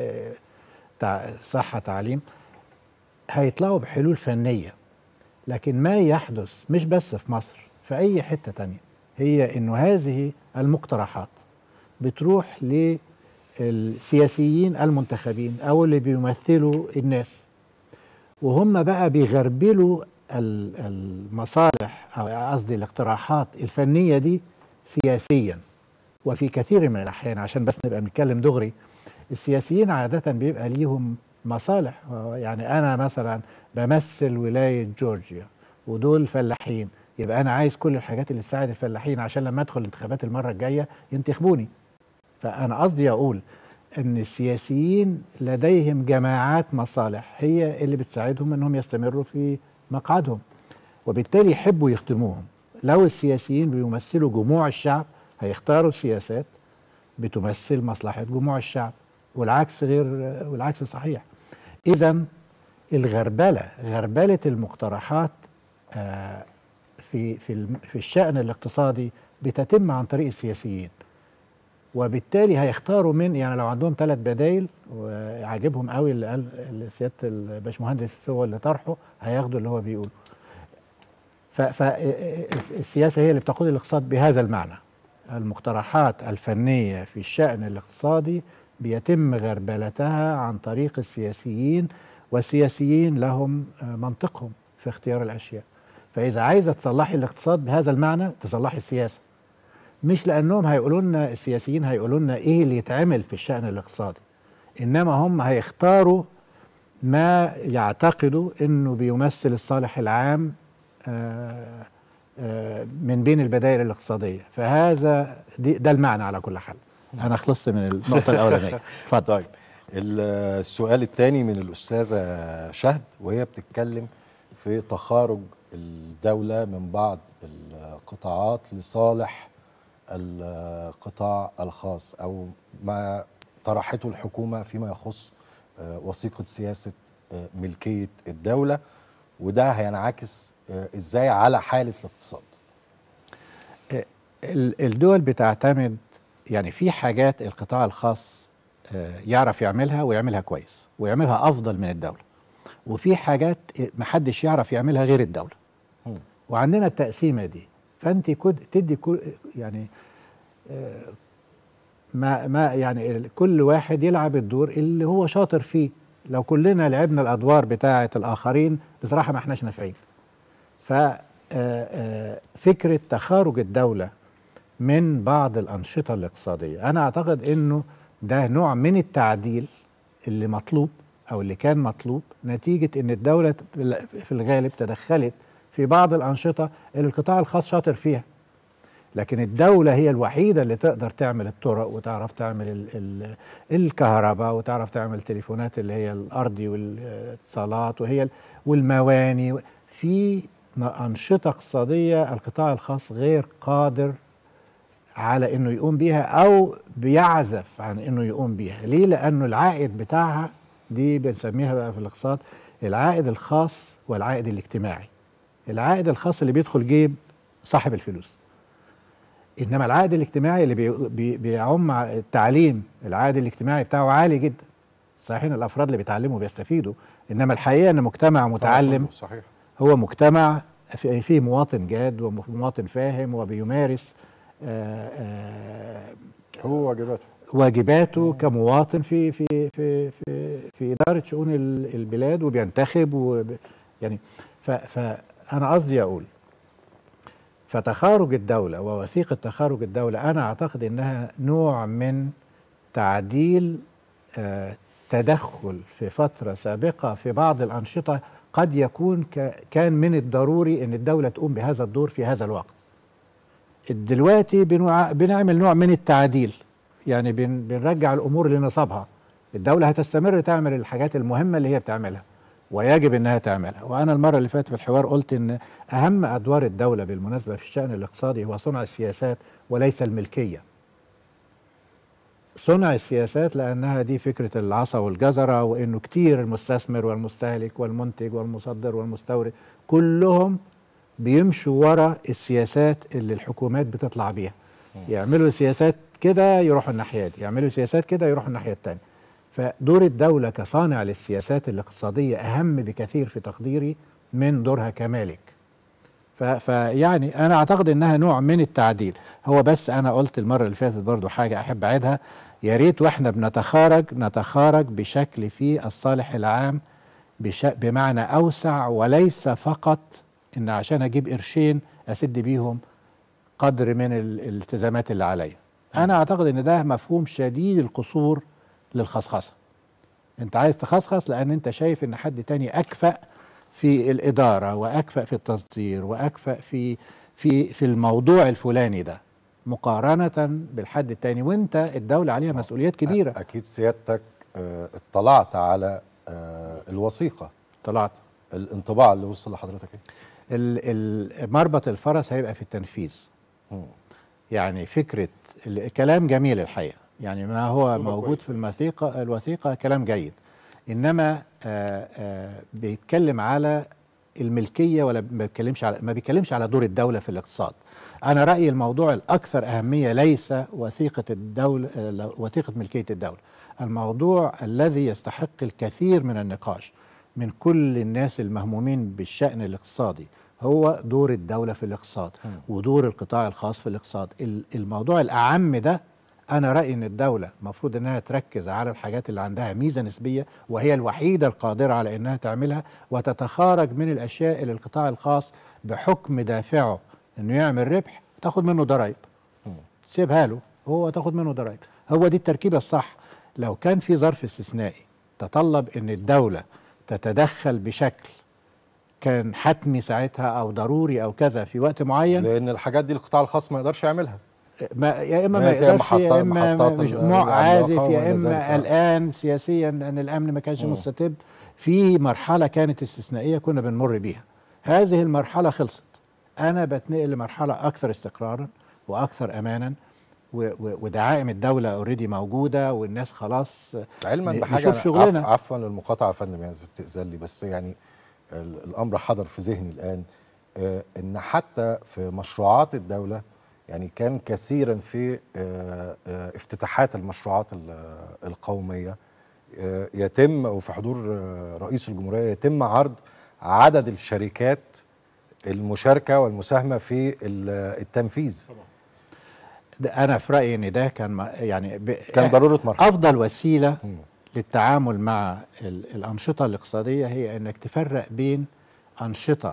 صحه، تعليم، هيطلعوا بحلول فنيه. لكن ما يحدث مش بس في مصر، في اي حته تانية، هي انه هذه المقترحات بتروح للسياسيين المنتخبين او اللي بيمثلوا الناس، وهم بقى بيغربلوا المصالح او قصدي الاقتراحات الفنيه دي سياسيا. وفي كثير من الاحيان، عشان بس نبقى بنتكلم دغري، السياسيين عاده بيبقى ليهم مصالح. يعني انا مثلا بمثل ولايه جورجيا ودول فلاحين، يبقى انا عايز كل الحاجات اللي تساعد الفلاحين عشان لما ادخل الانتخابات المره الجايه ينتخبوني. فانا قصدي اقول ان السياسيين لديهم جماعات مصالح هي اللي بتساعدهم انهم يستمروا في مقعدهم، وبالتالي يحبوا يخدموهم. لو السياسيين بيمثلوا جموع الشعب هيختاروا سياسات بتمثل مصلحه جموع الشعب، والعكس غير والعكس صحيح. اذا الغربله غربله المقترحات آه في في في الشأن الاقتصادي بتتم عن طريق السياسيين، وبالتالي هيختاروا من، يعني لو عندهم ثلاث بدايل وعاجبهم قوي اللي قال اللي سياده الباشمهندس هو اللي طرحه، هياخدوا اللي هو بيقوله. فالسياسه هي اللي بتقود الاقتصاد بهذا المعنى. المقترحات الفنيه في الشأن الاقتصادي بيتم غربلتها عن طريق السياسيين، والسياسيين لهم منطقهم في اختيار الاشياء. فاذا عايزه تصلحي الاقتصاد بهذا المعنى تصلحي السياسه، مش لانهم هيقولوا لنا السياسيين هيقولوا لنا ايه اللي يتعمل في الشأن الاقتصادي، انما هم هيختاروا ما يعتقدوا انه بيمثل الصالح العام آآ آآ من بين البدائل الاقتصاديه. فهذا ده المعنى على كل حال. انا خلصت من النقطه الاولانيه. اتفضل. طيب السؤال الثاني من الاستاذه شهد، وهي بتتكلم في تخارج الدوله من بعض القطاعات لصالح القطاع الخاص، او ما طرحته الحكومه فيما يخص وثيقه سياسه ملكيه الدوله، وده هينعكس ازاي على حاله الاقتصاد؟ الدول بتعتمد، يعني في حاجات القطاع الخاص يعرف يعملها ويعملها كويس ويعملها افضل من الدوله، وفي حاجات محدش يعرف يعملها غير الدوله. وعندنا التقسيمه دي، فانت كد تدي كل يعني ما ما يعني كل واحد يلعب الدور اللي هو شاطر فيه. لو كلنا لعبنا الادوار بتاعه الاخرين بصراحه ما احناش نافعين. ففكره تخارج الدوله من بعض الانشطه الاقتصاديه، انا اعتقد انه ده نوع من التعديل اللي مطلوب او اللي كان مطلوب نتيجه ان الدوله في الغالب تدخلت في بعض الانشطه اللي القطاع الخاص شاطر فيها. لكن الدوله هي الوحيده اللي تقدر تعمل الطرق وتعرف تعمل ال ال الكهرباء وتعرف تعمل التليفونات اللي هي الارضي والاتصالات وهي والمواني. في انشطه اقتصاديه القطاع الخاص غير قادر على انه يقوم بيها او بيعزف عن انه يقوم بيها. ليه؟ لانه العائد بتاعها دي بنسميها بقى في الاقتصاد العائد الخاص والعائد الاجتماعي. العائد الخاص اللي بيدخل جيب صاحب الفلوس، انما العائد الاجتماعي اللي بي بي بيعم التعليم العائد الاجتماعي بتاعه عالي جدا. صحيح ان الافراد اللي بيتعلموا بيستفيدوا، انما الحقيقه ان مجتمع متعلم صحيح هو مجتمع فيه مواطن جاد ومواطن فاهم وبيمارس آآ آآ هو واجباته واجباته كمواطن في في في في في اداره شؤون البلاد وبينتخب وب يعني فانا قصدي اقول فتخارج الدوله ووثيقه تخارج الدوله انا اعتقد انها نوع من تعديل تدخل في فتره سابقه في بعض الانشطه قد يكون كان من الضروري ان الدوله تقوم بهذا الدور في هذا الوقت. دلوقتي بنعمل نوع من التعديل، يعني بن بنرجع الامور لنصابها. الدوله هتستمر تعمل الحاجات المهمه اللي هي بتعملها، ويجب انها تعملها. وانا المره اللي فاتت في الحوار قلت ان اهم ادوار الدوله بالمناسبه في الشان الاقتصادي هو صنع السياسات وليس الملكيه. صنع السياسات لانها دي فكره العصا والجزره، وانه كتير المستثمر والمستهلك والمنتج والمصدر والمستورد كلهم بيمشوا ورا السياسات اللي الحكومات بتطلع بيها. يعملوا سياسات كده يروحوا الناحيه دي، يعملوا سياسات كده يروحوا الناحيه الثانيه. فدور الدولة كصانع للسياسات الاقتصادية أهم بكثير في تقديري من دورها كمالك. فيعني أنا أعتقد أنها نوع من التعديل. هو بس أنا قلت المرة اللي فاتت برضو حاجة أحب أعيدها، يا ريت وإحنا بنتخارج نتخارج بشكل فيه الصالح العام بمعنى أوسع، وليس فقط إن عشان أجيب قرشين أسد بيهم قدر من الالتزامات اللي عليا. أنا أعتقد أن ده مفهوم شديد القصور للخصخصة. انت عايز تخصخص لان انت شايف ان حد تاني اكفأ في الادارة واكفأ في التصدير واكفأ في في في الموضوع الفلاني ده مقارنة بالحد التاني، وانت الدولة عليها مسؤوليات كبيرة. اكيد سيادتك اه اطلعت على اه الوثيقة. طلعت. الانطباع اللي وصل لحضرتك ايه؟ مربط الفرس هيبقى في التنفيذ. م. يعني فكرة الكلام جميل الحقيقة، يعني ما هو موجود في الوثيقة الوثيقة كلام جيد، إنما آآ آآ بيتكلم على الملكية ولا ما بيتكلمش على ما بيتكلمش على دور الدولة في الاقتصاد. أنا رأيي الموضوع الأكثر أهمية ليس وثيقة الدولة وثيقة ملكية الدولة، الموضوع الذي يستحق الكثير من النقاش من كل الناس المهمومين بالشأن الاقتصادي هو دور الدولة في الاقتصاد ودور القطاع الخاص في الاقتصاد. الموضوع الأعم ده أنا رأيي إن الدولة مفروض إنها تركز على الحاجات اللي عندها ميزة نسبية وهي الوحيدة القادرة على إنها تعملها، وتتخارج من الأشياء اللي القطاع الخاص بحكم دافعه إنه يعمل ربح تاخد منه ضرائب. سيبها له هو تاخد منه ضرائب. هو دي التركيبة الصح. لو كان في ظرف استثنائي تطلب إن الدولة تتدخل بشكل كان حتمي ساعتها أو ضروري أو كذا في وقت معين، لأن الحاجات دي القطاع الخاص ما يقدرش يعملها. ما يا اما ما يقدرش يا اما مش عازف يا اما الان سياسيا ان الامن ما كانش مستتب. في مرحله كانت استثنائيه كنا بنمر بيها، هذه المرحله خلصت. انا بتنقل لمرحله اكثر استقرارا واكثر امانا، ودعائم الدوله اوريدي موجوده والناس خلاص علما بحاجه. شغلنا. عفوا للمقاطعه يا فندم يعني بتأذن لي، بس يعني الامر حضر في ذهني الان آه ان حتى في مشروعات الدوله يعني كان كثيرا في افتتاحات المشروعات القومية يتم وفي حضور رئيس الجمهورية يتم عرض عدد الشركات المشاركة والمساهمة في التنفيذ. أنا في رأيي إن ده كان يعني كان ضرورة مرحلة. أفضل وسيلة م. للتعامل مع الأنشطة الاقتصادية هي إنك تفرق بين أنشطة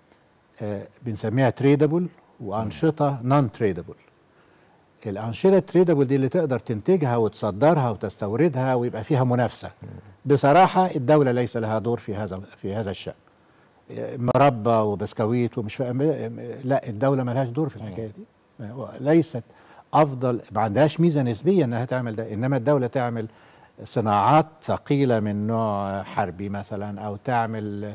بنسميها تريدابل وأنشطة نون تريدابل. الأنشطة التريدابل دي اللي تقدر تنتجها وتصدرها وتستوردها ويبقى فيها منافسة. بصراحة الدولة ليس لها دور في هذا في هذا الشأن. مربى وبسكويت ومش فاهم، لا الدولة ما لهاش دور في الحكاية دي. ليست أفضل، ما عندهاش ميزة نسبية إنها تعمل ده، إنما الدولة تعمل صناعات ثقيلة من نوع حربي مثلا، أو تعمل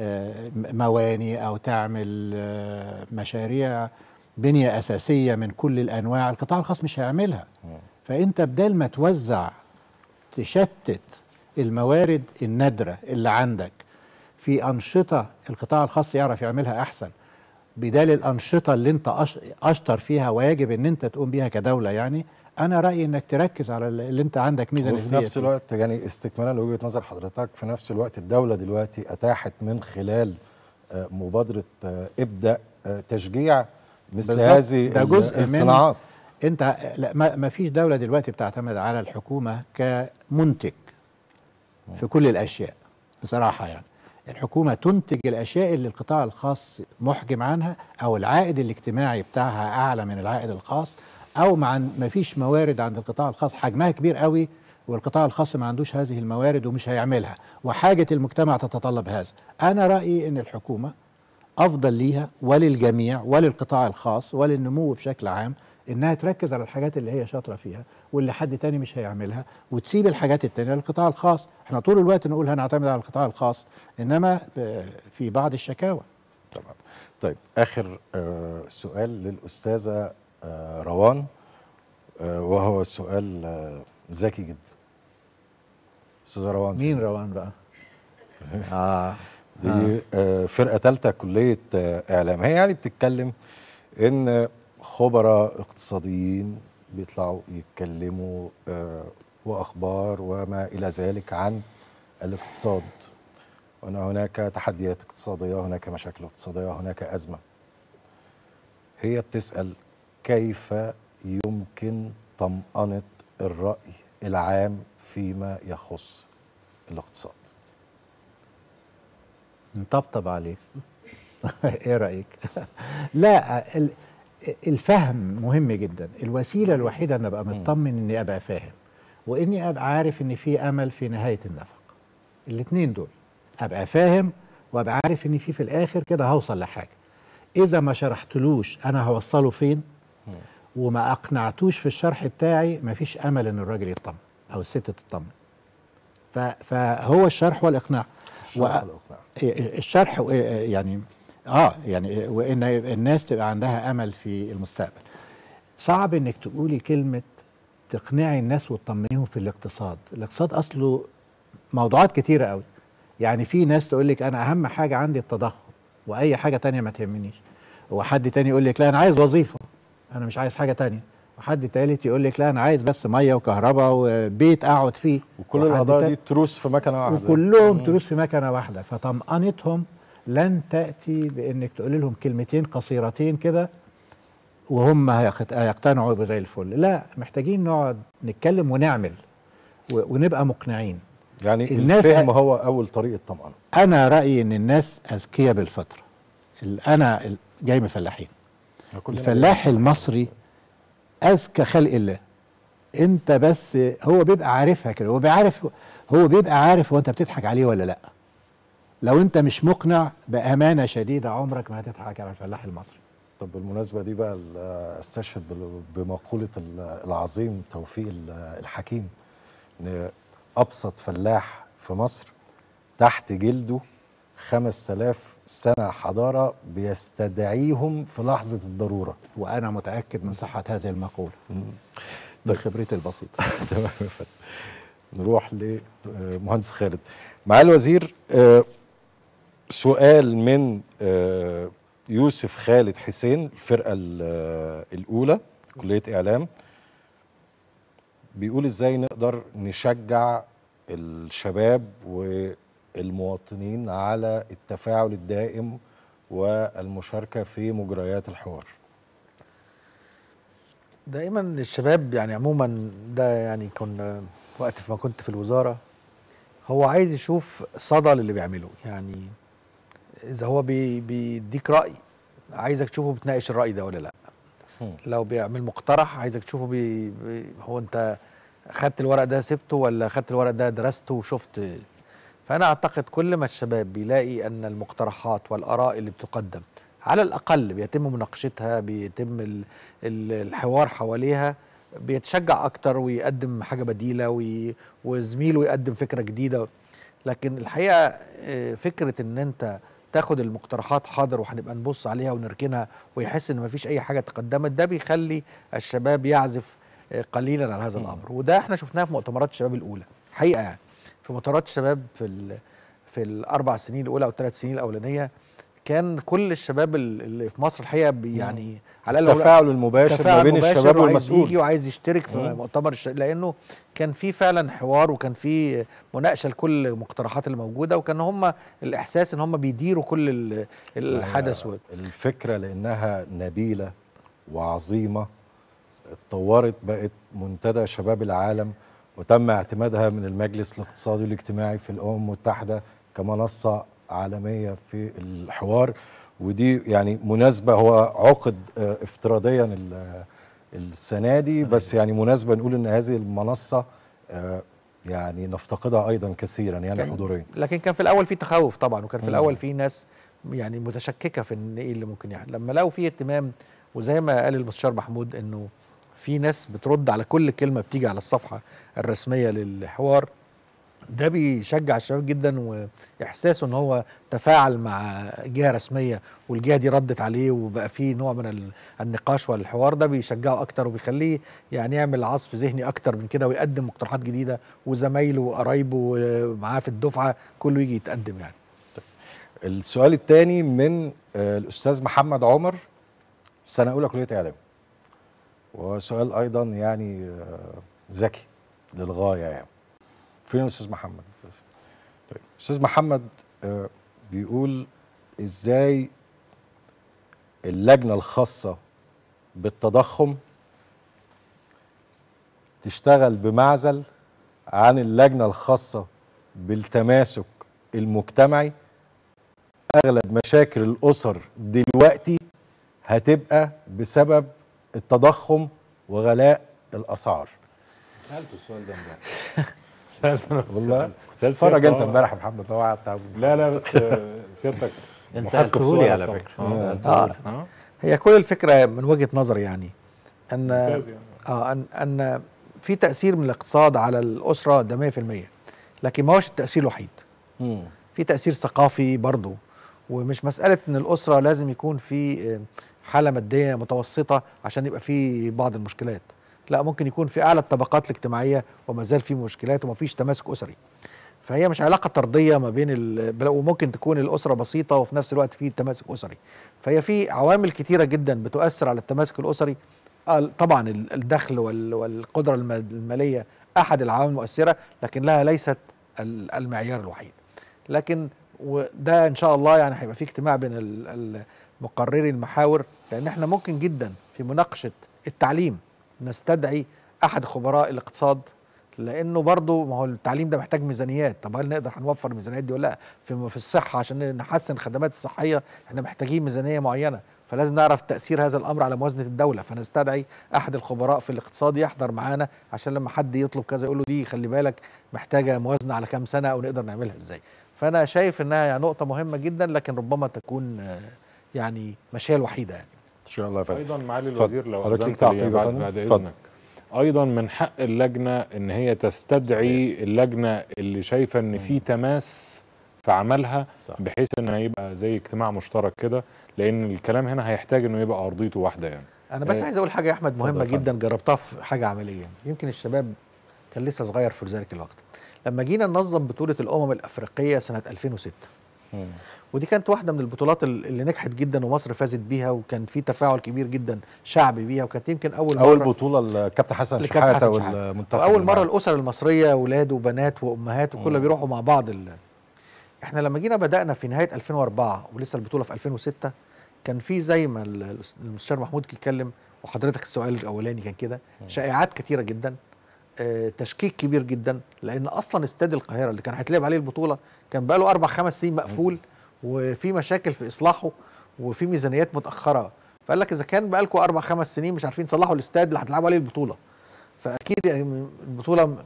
مواني، أو تعمل مشاريع بنية أساسية من كل الأنواع. القطاع الخاص مش هيعملها. فأنت بدل ما توزع تشتت الموارد النادرة اللي عندك في أنشطة القطاع الخاص يعرف يعملها أحسن، بدال الأنشطة اللي أنت أشطر فيها ويجب أن أنت تقوم بيها كدولة. يعني أنا رأيي أنك تركز على اللي أنت عندك ميزة نسبية. وفي نفس الوقت يعني استكمالا لوجهة نظر حضرتك، في نفس الوقت الدولة دلوقتي أتاحت من خلال مبادرة ابدأ تشجيع مثل هذه ده جزء الصناعات. من أنت لا ما فيش دولة دلوقتي بتعتمد على الحكومة كمنتج في كل الأشياء بصراحة. يعني الحكومة تنتج الأشياء اللي القطاع الخاص محجم عنها، أو العائد الاجتماعي بتاعها أعلى من العائد الخاص، أو مع ما فيش موارد عند القطاع الخاص حجمها كبير قوي والقطاع الخاص ما عندوش هذه الموارد ومش هيعملها، وحاجة المجتمع تتطلب هذا. أنا رأيي أن الحكومة أفضل ليها وللجميع وللقطاع الخاص وللنمو بشكل عام انها تركز على الحاجات اللي هي شاطره فيها واللي حد تاني مش هيعملها، وتسيب الحاجات التانيه للقطاع الخاص. احنا طول الوقت نقول هنعتمد على القطاع الخاص، انما في بعض الشكاوى. طبعا. طيب اخر آه سؤال للاستاذه آه روان، آه وهو سؤال آه ذكي جدا. استاذه روان، مين روان بقى؟ اه دي آه فرقه ثالثه كليه آه اعلام. هي يعني بتتكلم ان خبراء اقتصاديين بيطلعوا يتكلموا آه واخبار وما الى ذلك عن الاقتصاد، وأن هناك تحديات اقتصادية، هناك مشاكل اقتصادية، هناك أزمة. هي بتسأل كيف يمكن طمأنة الرأي العام فيما يخص الاقتصاد؟ نطبطب عليه. ايه رأيك؟ لا، الفهم مهم جدا. الوسيلة الوحيدة ان ابقى مطمن اني ابقى فاهم، واني ابقى عارف ان في امل في نهاية النفق. الاثنين دول، ابقى فاهم وابقى عارف ان في في الاخر كده هوصل لحاجه. اذا ما شرحتلوش انا هوصله فين وما اقنعتوش في الشرح بتاعي، ما فيش امل ان الراجل يطمن او الست تطمن. فهو الشرح والاقناع. الشرح والاقناع. الشرح يعني اه يعني وان الناس تبقى عندها امل في المستقبل. صعب انك تقولي كلمه تقنعي الناس وتطمنيهم في الاقتصاد. الاقتصاد اصله موضوعات كتيره قوي. يعني في ناس تقول لك انا اهم حاجه عندي التضخم واي حاجه تانية ما تهمنيش، وحد تاني يقول لك لا انا عايز وظيفه، انا مش عايز حاجه تانية، وحد تالت يقول لك لا انا عايز بس ميه وكهرباء وبيت اقعد فيه. وكل القضايا دي تروس في مكنه واحده، وكلهم تروس في مكنه واحده. فطمأنتهم لن تاتي بانك تقول لهم كلمتين قصيرتين كده وهم هيقتنعوا زي الفل. لا، محتاجين نقعد نتكلم ونعمل ونبقى مقنعين. يعني الفهم هو اول طريقه طمأنة. انا رايي ان الناس اذكياء بالفطره. انا جاي من الفلاحين، الفلاح المصري اذكى خلق الله. انت بس هو بيبقى عارفها كده، هو بيعرف هو بيبقى عارف هو انت بتضحك عليه ولا لا. لو انت مش مقنع بامانه شديده عمرك ما هتضحك على الفلاح المصري. طب بالمناسبه دي بقى استشهد بمقوله العظيم توفيق الحكيم، ان أبسط فلاح في مصر تحت جلده خمس آلاف سنة حضارة بيستدعيهم في لحظة الضرورة. وأنا متأكد من صحة هذه المقولة من خبرتي البسيطة. تمام. نروح لمهندس خالد. معالي الوزير، سؤال من يوسف خالد حسين، الفرقة الأولى كلية إعلام، بيقول ازاي نقدر نشجع الشباب والمواطنين على التفاعل الدائم والمشاركة في مجريات الحوار. دائما الشباب يعني عموما، ده يعني كنا وقت ما كنت في الوزارة، هو عايز يشوف صدى للي بيعمله. يعني اذا هو بي بيديك رأي عايزك تشوفه بتناقش الرأي ده ولا لا. لو بيعمل مقترح عايزك تشوفه بي بي هو انت خدت الورق ده سبته ولا خدت الورق ده درسته وشفت. فأنا أعتقد كل ما الشباب بيلاقي أن المقترحات والآراء اللي بتقدم على الأقل بيتم مناقشتها، بيتم ال ال الحوار حواليها، بيتشجع أكتر ويقدم حاجة بديلة وزميله يقدم فكرة جديدة. لكن الحقيقة فكرة أن أنت تاخد المقترحات حاضر وهنبقى نبص عليها ونركنها ويحس ان مفيش اي حاجه تقدمت، ده بيخلي الشباب يعزف قليلا على هذا الامر. وده احنا شفناه في مؤتمرات الشباب الاولى حقيقه. يعني في مؤتمرات الشباب في في الاربع سنين الاولى او الثلاث سنين الاولانيه كان كل الشباب اللي في مصر الحقيقه يعني على الاقل التفاعل المباشر ما بين الشباب والمسؤول، يجي وعايز يشترك في مم. مؤتمر الشباب، لانه كان في فعلا حوار وكان في مناقشه لكل المقترحات اللي موجوده، وكان هم الاحساس ان هم بيديروا كل الحدث. الفكره لانها نبيله وعظيمه اتطورت بقت منتدى شباب العالم، وتم اعتمادها من المجلس الاقتصادي والاجتماعي في الامم المتحده كمنصه عالميه في الحوار. ودي يعني مناسبه، هو عقد افتراضيا السنه دي، بس يعني مناسبه نقول ان هذه المنصه يعني نفتقدها ايضا كثيرا يعني حضوريا. لكن كان في الاول في تخوف طبعا، وكان في الاول في ناس يعني متشككه في ان ايه اللي ممكن يحصل. لما لقوا في اهتمام وزي ما قال المستشار محمود انه في ناس بترد على كل كلمه بتيجي على الصفحه الرسميه للحوار. ده بيشجع الشباب جدا، واحساسه ان هو تفاعل مع جهه رسميه والجهه دي ردت عليه وبقى فيه نوع من النقاش والحوار، ده بيشجعه اكتر وبيخليه يعني يعمل عصف ذهني اكتر من كده ويقدم مقترحات جديده، وزمايله وقرايبه معاه في الدفعه كله يجي يتقدم يعني. السؤال الثاني من آه الاستاذ محمد عمر في سنه اولى كليه اعلام، وسؤال ايضا يعني آه ذكي للغايه يعني. فين الاستاذ محمد؟ طيب استاذ محمد آه بيقول ازاي اللجنه الخاصه بالتضخم تشتغل بمعزل عن اللجنه الخاصه بالتماسك المجتمعي. اغلب مشاكل الاسر دلوقتي هتبقى بسبب التضخم وغلاء الاسعار. سالته السؤال ده امبارح. سالته نفس والله اتفرج انت امبارح يا محمد لو قعدت. لا لا بس سيادتك انت سالته لي على فكره. آه. آه. آه. هي كل الفكره من وجهه نظري يعني ان يعني. اه ان ان في تاثير من الاقتصاد على الاسره ده مية في المية، لكن ما هوش التاثير الوحيد. مم. في تاثير ثقافي برضه، ومش مساله ان الاسره لازم يكون في حاله ماديه متوسطه عشان يبقى في بعض المشكلات. لا، ممكن يكون في اعلى الطبقات الاجتماعيه وما زال في مشكلات وما فيش تماسك اسري. فهي مش علاقه طرديه ما بين ال... وممكن تكون الاسره بسيطه وفي نفس الوقت في تماسك اسري. فهي في عوامل كتيره جدا بتؤثر على التماسك الاسري. طبعا الدخل وال... والقدره الماليه احد العوامل المؤثره، لكن لها ليست المعيار الوحيد. لكن وده ان شاء الله يعني هيبقى في اجتماع بين المقرري المحاور، لان احنا ممكن جدا في مناقشه التعليم نستدعي احد خبراء الاقتصاد، لانه برضه ما هو التعليم ده محتاج ميزانيات. طب هل نقدر هنوفر الميزانيات دي ولا لا؟ في في الصحه عشان نحسن الخدمات الصحيه احنا محتاجين ميزانيه معينه، فلازم نعرف تاثير هذا الامر على موازنه الدوله، فنستدعي احد الخبراء في الاقتصاد يحضر معانا عشان لما حد يطلب كذا يقول له دي خلي بالك محتاجه موازنه على كام سنه او نقدر نعملها ازاي. فانا شايف انها يعني نقطه مهمه جدا، لكن ربما تكون يعني مش هي الوحيده يعني. ان شاء الله. فضل. ايضا معالي الوزير لو اذنت لي بعد, بعد اذنك، ايضا من حق اللجنه ان هي تستدعي اللجنه اللي شايفه ان في تماس في عملها، بحيث ان يبقى زي اجتماع مشترك كده، لان الكلام هنا هيحتاج انه يبقى ارضيته واحده يعني. انا بس عايز اقول حاجه يا احمد مهمه جدا جربتها في حاجه عمليه، يمكن الشباب كان لسه صغير في ذلك الوقت. لما جينا ننظم بطوله الامم الافريقيه سنه ألفين وستة، مم. ودي كانت واحده من البطولات اللي نجحت جدا ومصر فازت بيها، وكان في تفاعل كبير جدا شعبي بيها، وكانت يمكن اول مره اول بطوله الكابتن حسن شحاته والمنتخب، اول مره الاسر المصريه اولاد وبنات وامهات وكله بيروحوا مع بعض. احنا لما جينا بدانا في نهايه ألفين وأربعة ولسه البطوله في ألفين وستة، كان في زي ما المستشار محمود اتكلم وحضرتك السؤال الاولاني كان كده، شائعات كتيره جدا، اه تشكيك كبير جدا، لان اصلا استاد القاهره اللي كان هيتلعب عليه البطوله كان بقى له اربع خمس سنين مقفول، وفي مشاكل في اصلاحه وفي ميزانيات متاخره. فقال لك اذا كان بقى لكم اربع خمس سنين مش عارفين تصلحوا الاستاد اللي هتلعبوا عليه البطوله، فاكيد يعني البطوله.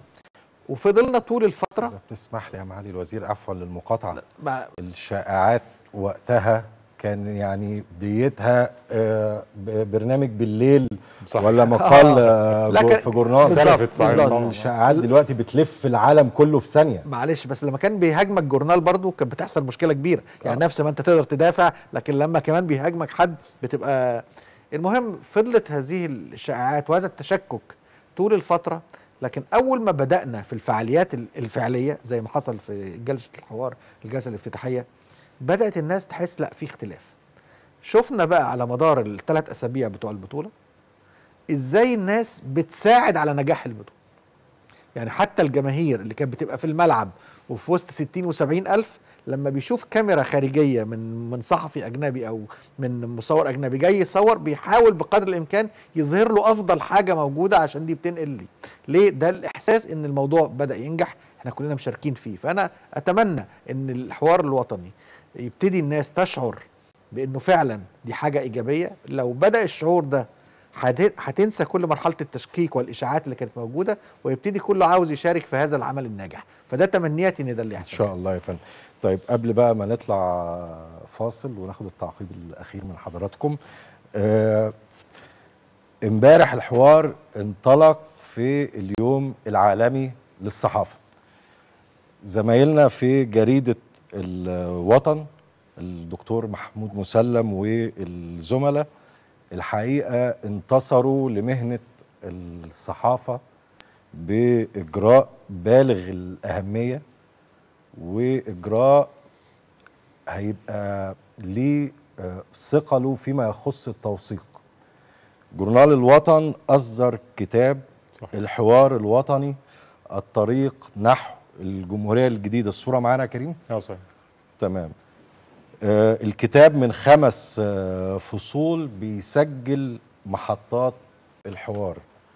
وفضلنا طول الفتره. اذا بتسمح لي يا معالي الوزير عفوا للمقاطعه، الشائعات وقتها كان يعني بدايتها آه برنامج بالليل صحيح. ولا مقال آه في جورنال. بالظبط. الشائعات دلوقتي بتلف العالم كله في ثانيه. معلش بس لما كان بيهاجمك جورنال برضو كانت بتحصل مشكله كبيره، يعني نفس ما انت تقدر تدافع، لكن لما كمان بيهاجمك حد بتبقى. المهم فضلت هذه الشائعات وهذا التشكك طول الفتره، لكن اول ما بدانا في الفعاليات الفعليه زي ما حصل في جلسه الحوار الجلسه الافتتاحيه، بدات الناس تحس لا في اختلاف. شفنا بقى على مدار الثلاث اسابيع بتوع البطوله ازاي الناس بتساعد على نجاح البطوله. يعني حتى الجماهير اللي كانت بتبقى في الملعب وفي وسط ستين وسبعين الف، لما بيشوف كاميرا خارجيه من من صحفي اجنبي او من مصور اجنبي جاي يصور، بيحاول بقدر الامكان يظهر له افضل حاجه موجوده عشان دي بتنقل لي ليه ده الاحساس ان الموضوع بدا ينجح، احنا كلنا مشاركين فيه. فانا اتمنى ان الحوار الوطني يبتدي الناس تشعر بانه فعلا دي حاجه ايجابيه. لو بدا الشعور ده هتنسى كل مرحله التشكيك والاشاعات اللي كانت موجوده، ويبتدي كله عاوز يشارك في هذا العمل الناجح. فده تمنياتي ان ده اللي يحصل ان شاء الله يا فندم. طيب قبل بقى ما نطلع فاصل وناخد التعقيب الاخير من حضراتكم، آه امبارح الحوار انطلق في اليوم العالمي للصحافة. زمايلنا في جريدة الوطن الدكتور محمود مسلم والزملاء الحقيقة انتصروا لمهنة الصحافة بإجراء بالغ الأهمية، وإجراء هيبقى ليه ثقله فيما يخص التوثيق. جورنال الوطن أصدر كتاب الحوار الوطني الطريق نحو الجمهورية الجديدة. الصورة معانا يا كريم؟ اه صحيح. تمام. آه الكتاب من خمس آه فصول بيسجل محطات الحوار،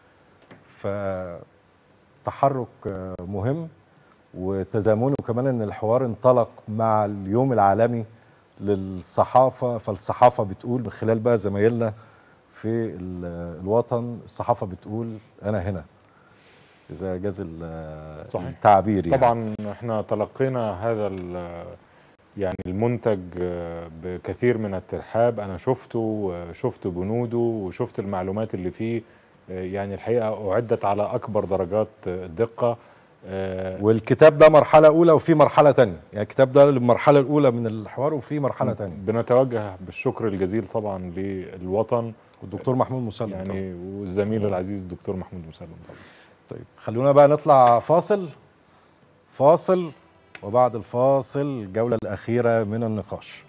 فتحرك آه مهم، وتزامنه كمان ان الحوار انطلق مع اليوم العالمي للصحافة. فالصحافة بتقول من خلال بقى زمايلنا في الوطن، الصحافة بتقول أنا هنا، إذا جاز التعبير يعني. طبعا احنا تلقينا هذا يعني المنتج بكثير من الترحاب. أنا شفته، شفت بنوده وشفت المعلومات اللي فيه، يعني الحقيقة أعدت على أكبر درجات الدقة. والكتاب ده مرحلة أولى وفي مرحلة تانية، يعني الكتاب ده المرحلة الأولى من الحوار وفي مرحلة تانية. بنتوجه بالشكر الجزيل طبعا للوطن والدكتور محمود مسلم يعني طبعا. والزميل العزيز الدكتور محمود مسلم طبعا. طيب خلونا بقى نطلع فاصل فاصل وبعد الفاصل الجولة الأخيرة من النقاش.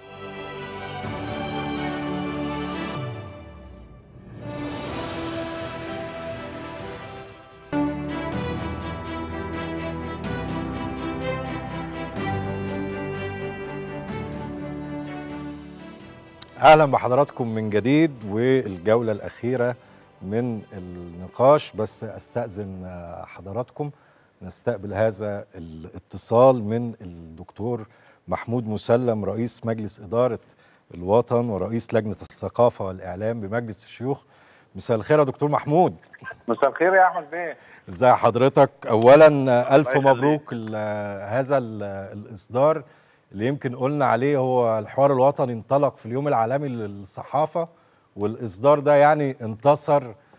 اهلا بحضراتكم من جديد والجوله الاخيره من النقاش. بس استاذن حضراتكم نستقبل هذا الاتصال من الدكتور محمود مسلم رئيس مجلس اداره الوطن ورئيس لجنه الثقافه والاعلام بمجلس الشيوخ. مساء الخير يا دكتور محمود. مساء الخير يا احمد بيه. ازي حضرتك؟ اولا الف مبروك هذا الاصدار اللي يمكن قلنا عليه هو الحوار الوطني انطلق في اليوم العالمي للصحافة، والإصدار ده يعني انتصر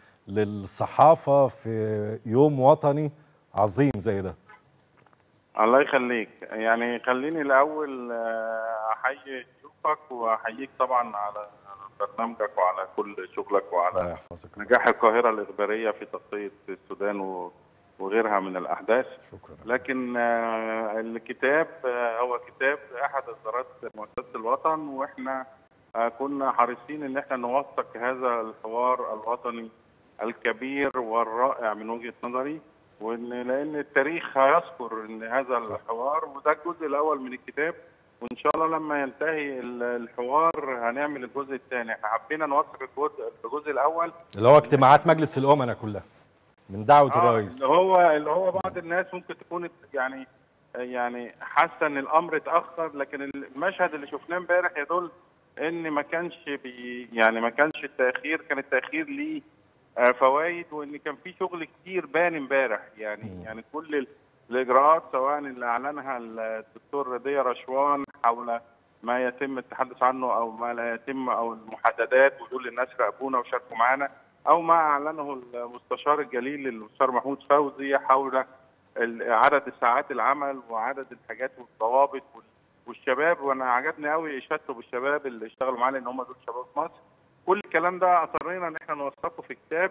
للصحافة في يوم وطني عظيم زي ده. الله يخليك. يعني خليني الأول أحيي ضيوفك وأحييك طبعا على برنامجك وعلى كل شغلك وعلى نجاح القاهرة الإخبارية في تغطية السودان وغيرها من الأحداث. شكرا. لكن الكتاب هو كتاب أحد إصدارات مؤسسة الوطن، وإحنا كنا حريصين إن إحنا نوثق هذا الحوار الوطني الكبير والرائع من وجهة نظري، وإن لأن التاريخ هيذكر إن هذا الحوار، وده الجزء الأول من الكتاب، وإن شاء الله لما ينتهي الحوار هنعمل الجزء الثاني. إحنا حبينا نوثق الجزء الجزء الأول اللي هو اجتماعات مجلس الأمناء كلها من دعوة آه الرئيس. اللي هو اللي هو بعض الناس ممكن تكون يعني يعني حاسه ان الامر اتاخر، لكن المشهد اللي شفناه امبارح يدل ان ما كانش بي يعني ما كانش التاخير، كان التاخير ليه فوائد، وان كان في شغل كتير بان امبارح. يعني م. يعني كل الاجراءات سواء اللي اعلنها الدكتور رضية رشوان حول ما يتم التحدث عنه او ما لا يتم، او المحددات ودول الناس راقبونا وشاركوا معانا، او ما اعلنه المستشار الجليل المستشار محمود فوزي حول عدد ساعات العمل وعدد الحاجات والضوابط والشباب. وانا عجبني قوي اشادته بالشباب اللي اشتغلوا معانا ان هم دول شباب مصر. كل الكلام ده اصرينا ان احنا نوثقه في كتاب،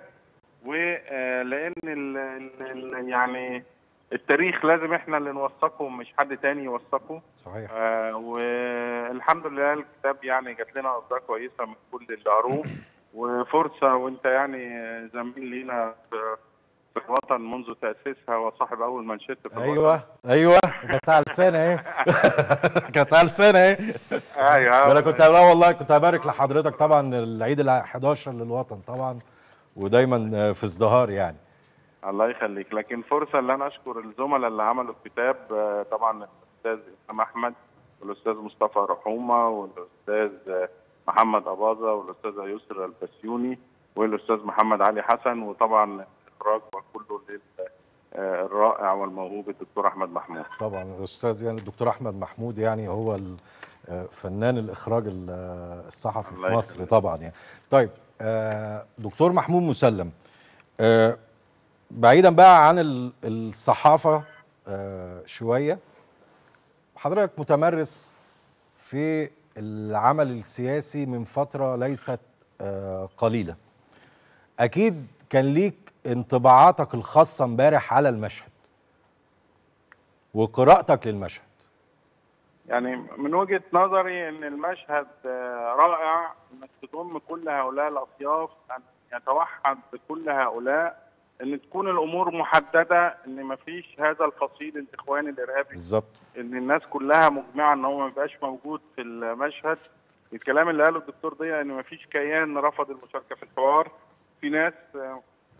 ولان ال ال يعني التاريخ لازم احنا اللي نوثقه مش حد تاني يوثقه. صحيح. آه والحمد لله الكتاب يعني جات لنا اصدار كويسه من كل اللي قروه، وفرصه، وانت يعني زميل لينا في الوطن منذ تاسيسها وصاحب اول منشط في الوطن. ايوه ايوه كانت على لساني اهي كانت على لساني اهي. ايوه انا كنت لا والله كنت هبارك لحضرتك طبعا العيد الحادي للوطن طبعا، ودايما في ازدهار يعني. الله يخليك. لكن فرصه ان انا اشكر الزملاء اللي عملوا الكتاب، طبعا الاستاذ اسلام احمد والاستاذ مصطفى رحومه والاستاذ محمد اباظه والاستاذه يسرا البسيوني والاستاذ محمد علي حسن، وطبعا الاخراج وكله الرائع والموهوب الدكتور احمد محمود. طبعا الاستاذ يعني الدكتور احمد محمود يعني هو فنان الاخراج الصحفي في مصر طبعا يعني. طيب آه دكتور محمود مسلم، آه بعيدا بقى عن ال- الصحافة آه شوية، حضرتك متمرس في العمل السياسي من فترة ليست آه قليلة، أكيد كان ليك انطباعاتك الخاصة امبارح على المشهد وقراءتك للمشهد. يعني من وجهة نظري ان المشهد آه، رائع، انك تضم كل هؤلاء الاطياف، ان يتوحد كل هؤلاء، ان تكون الامور محدده، ان مفيش هذا الفصيل الاخواني الارهابي بالظبط، ان الناس كلها مجمعه ان هو ما يبقاش موجود في المشهد. الكلام اللي قاله الدكتور ضياء ان مفيش كيان رفض المشاركه في الحوار، في ناس آه،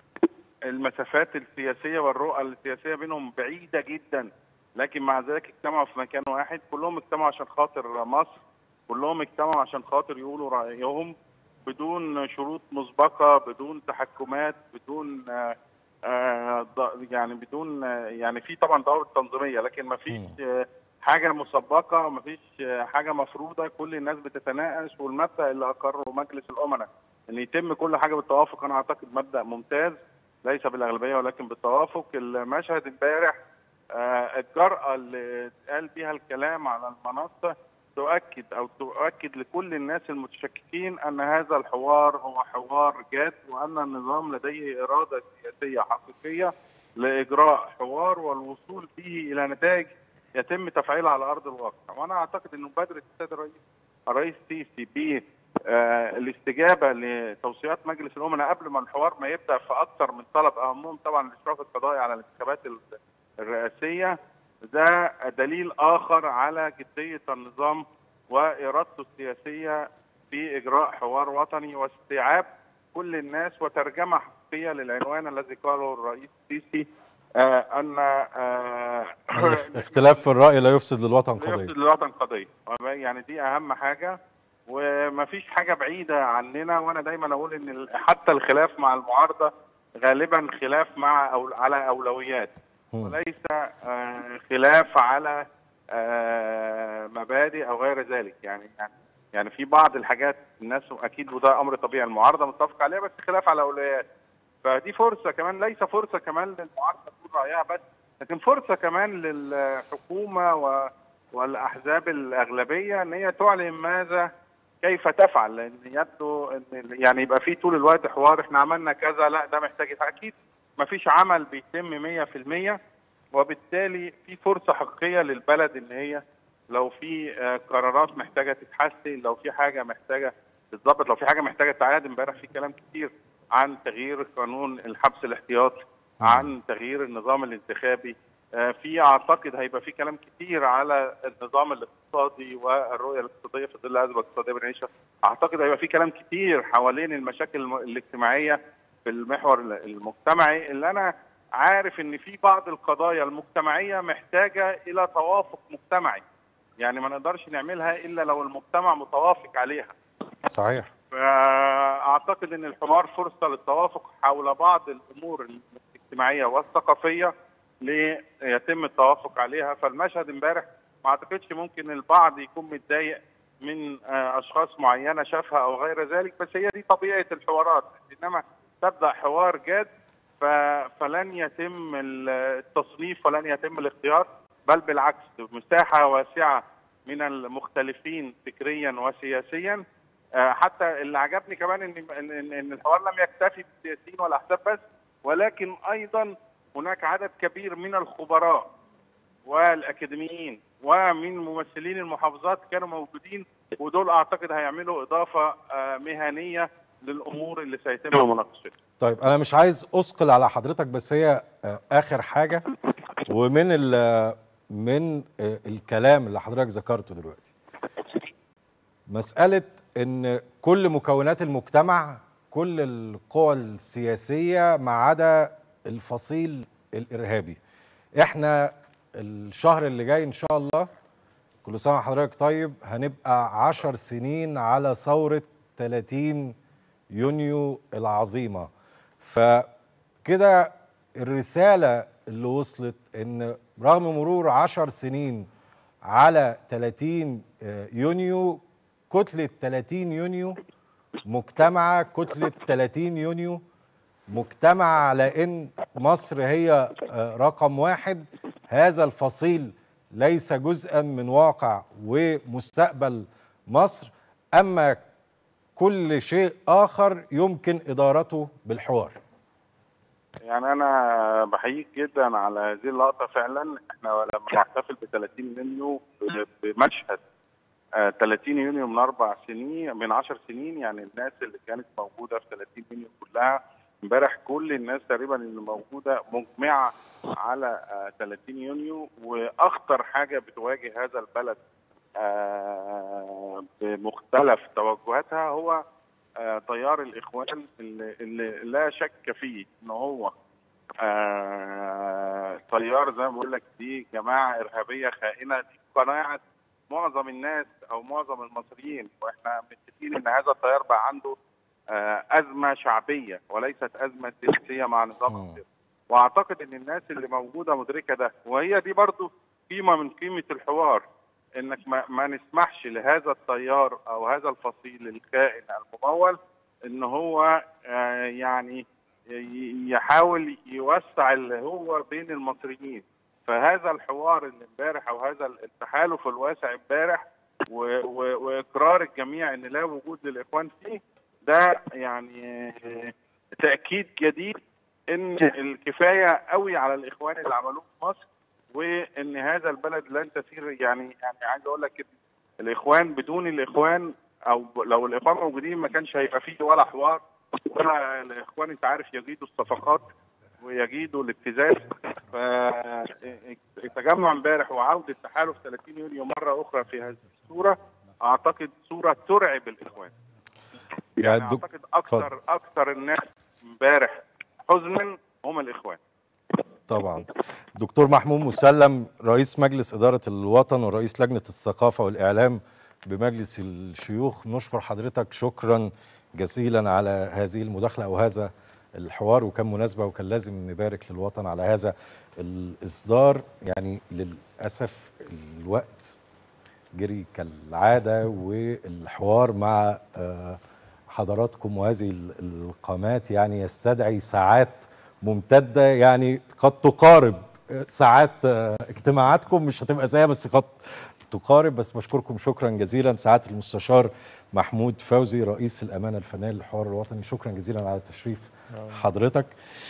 المسافات السياسيه والرؤى السياسيه بينهم بعيده جدا، لكن مع ذلك اجتمعوا في مكان واحد، كلهم اجتمعوا عشان خاطر مصر، كلهم اجتمعوا عشان خاطر يقولوا رأيهم بدون شروط مسبقة، بدون تحكمات، بدون آه آه يعني بدون آه يعني في طبعا ضوابط تنظيمية، لكن ما فيش آه حاجة مسبقة، ما فيش آه حاجة مفروضة، كل الناس بتتناقش، والمبدأ اللي أقره مجلس الأمناء إن يتم كل حاجة بالتوافق، أنا أعتقد مبدأ ممتاز ليس بالأغلبية ولكن بالتوافق. المشهد امبارح آه الجرأة اللي اتقال بيها الكلام على المنصة تؤكد أو تؤكد لكل الناس المتشككين أن هذا الحوار هو حوار جاد، وأن النظام لديه إرادة سياسية حقيقية لإجراء حوار والوصول به إلى نتائج يتم تفعيلها على أرض الواقع. وأنا أعتقد أن مبادرة السيد الرئيس الرئيس السيسي ب آه الاستجابة لتوصيات مجلس الأمناء قبل ما الحوار ما يبدأ في أكثر من طلب، أهمهم طبعا الإشراف القضائي على الانتخابات الرئاسية، ده دليل آخر على جدية النظام وإرادته السياسية في إجراء حوار وطني واستيعاب كل الناس وترجمة حقيقية للعنوان الذي قاله الرئيس السيسي آه أن آه اختلاف في الرأي لا يفسد للوطن لا قضية. يفسد للوطن قضية، يعني دي أهم حاجة ومفيش حاجة بعيدة عننا. وأنا دايما أقول إن حتى الخلاف مع المعارضة غالبا خلاف مع أو على أولويات وليس آه خلاف على آه مبادئ او غير ذلك. يعني يعني يعني في بعض الحاجات الناس اكيد وده امر طبيعي المعارضه متفق عليها، بس خلاف على اولويات. فدي فرصه كمان، ليس فرصه كمان للمعارضه تقول رايها بس، لكن فرصه كمان للحكومه و والاحزاب الاغلبيه ان هي تعلن ماذا كيف تفعل، لان يبدو ان يعني يبقى في طول الوقت حوار احنا عملنا كذا، لا ده محتاج اكيد مفيش عمل بيتم مية في المية، وبالتالي في فرصة حقيقية للبلد ان هي لو في قرارات محتاجة تتحسن، لو في حاجة محتاجة تتظبط، لو في حاجة محتاجة تعاد. امبارح في كلام كتير عن تغيير قانون الحبس الاحتياطي، عن تغيير النظام الانتخابي، في اعتقد هيبقى في كلام كتير على النظام الاقتصادي والرؤية الاقتصادية في ظل الأزمة الاقتصادية بنعيشها. اعتقد هيبقى في كلام كتير حوالين المشاكل الاجتماعية في المحور المجتمعي، اللي انا عارف ان في بعض القضايا المجتمعيه محتاجه الى توافق مجتمعي، يعني ما نقدرش نعملها الا لو المجتمع متوافق عليها. صحيح. فاعتقد ان الحوار فرصه للتوافق حول بعض الامور الاجتماعيه والثقافيه ليتم التوافق عليها. فالمشهد امبارح ما اعتقدش ممكن البعض يكون متضايق من اشخاص معينه شافها او غير ذلك، بس هي دي طبيعه الحوارات. انما تبدأ حوار جاد فلن يتم التصنيف ولن يتم الاختيار، بل بالعكس مساحة واسعة من المختلفين فكريا وسياسيا. حتى اللي عجبني كمان ان ان الحوار لم يكتفي بالسياسيين والاحزاب بس، ولكن ايضا هناك عدد كبير من الخبراء والاكاديميين ومن ممثلين المحافظات كانوا موجودين، ودول اعتقد هيعملوا اضافة مهنية للامور اللي سيتم مناقشتها. طيب انا مش عايز اثقل على حضرتك، بس هي اخر حاجه ومن ال من الكلام اللي حضرتك ذكرته دلوقتي، مساله ان كل مكونات المجتمع، كل القوى السياسيه ما عدا الفصيل الارهابي. احنا الشهر اللي جاي ان شاء الله، كل سنه وحضرتك طيب، هنبقى عشر سنين على ثوره ثلاثين يونيو العظيمة. فكده الرسالة اللي وصلت ان رغم مرور عشر سنين على ثلاثين يونيو، كتلة ثلاثين يونيو مجتمعة كتلة ثلاثين يونيو، مجتمع على ان مصر هي رقم واحد. هذا الفصيل ليس جزءا من واقع ومستقبل مصر، اما كل شيء اخر يمكن ادارته بالحوار. يعني انا بحييك جدا على هذه اللقطه. فعلا احنا لما نحتفل ب ثلاثين يونيو بمشهد آه ثلاثين يونيو من اربع سنين من عشر سنين، يعني الناس اللي كانت موجوده في ثلاثين يونيو كلها امبارح كل الناس تقريبا اللي موجوده مجمعه على آه ثلاثين يونيو. واخطر حاجه بتواجه هذا البلد آه بمختلف توجهاتها هو آه تيار الاخوان اللي, اللي لا شك فيه ان هو آه تيار زي ما بقول لك دي جماعه ارهابيه خائنه. دي قناعه معظم الناس او معظم المصريين، واحنا متفقين ان هذا التيار بقى عنده آه ازمه شعبيه وليست ازمه سياسيه مع نظام السياسي. واعتقد ان الناس اللي موجوده مدركه ده، وهي دي برضو قيمه من قيمه الحوار، انك ما, ما نسمحش لهذا التيار او هذا الفصيل الكائن الممول ان هو آه يعني يحاول يوسع اللي هو بين المصريين. فهذا الحوار اللي امبارح او هذا التحالف الواسع امبارح واقرار الجميع ان لا وجود للاخوان فيه، ده يعني تاكيد جديد ان الكفايه قوي على الاخوان اللي عملوه في مصر، وان هذا البلد لن تسير. يعني يعني عايز اقول لك الاخوان بدون الاخوان، او لو الاخوان موجودين ما كانش هيبقى فيه ولا حوار ولا الاخوان انت عارف يجيدوا الصفقات ويجيدوا الابتزاز. فالتجمع امبارح وعوده تحالف ثلاثين يونيو مره اخرى في هذه الصوره اعتقد صوره ترعب الاخوان. يعني اعتقد اكثر اكثر الناس امبارح حزنا هم الاخوان. طبعا. دكتور محمود مسلم رئيس مجلس إدارة الوطن ورئيس لجنة الثقافة والإعلام بمجلس الشيوخ، نشكر حضرتك شكرا جزيلا على هذه المداخلة أو هذا الحوار، وكان مناسبة وكان لازم نبارك للوطن على هذا الإصدار. يعني للأسف الوقت جري كالعادة، والحوار مع حضراتكم وهذه القامات يعني يستدعي ساعات ممتدة، يعني قد تقارب ساعات اجتماعاتكم، مش هتبقى زيها بس قد تقارب. بس بشكركم شكرا جزيلا سعادة المستشار محمود فوزي رئيس الأمانة الفنية للحوار الوطني، شكرا جزيلا على تشريف حضرتك.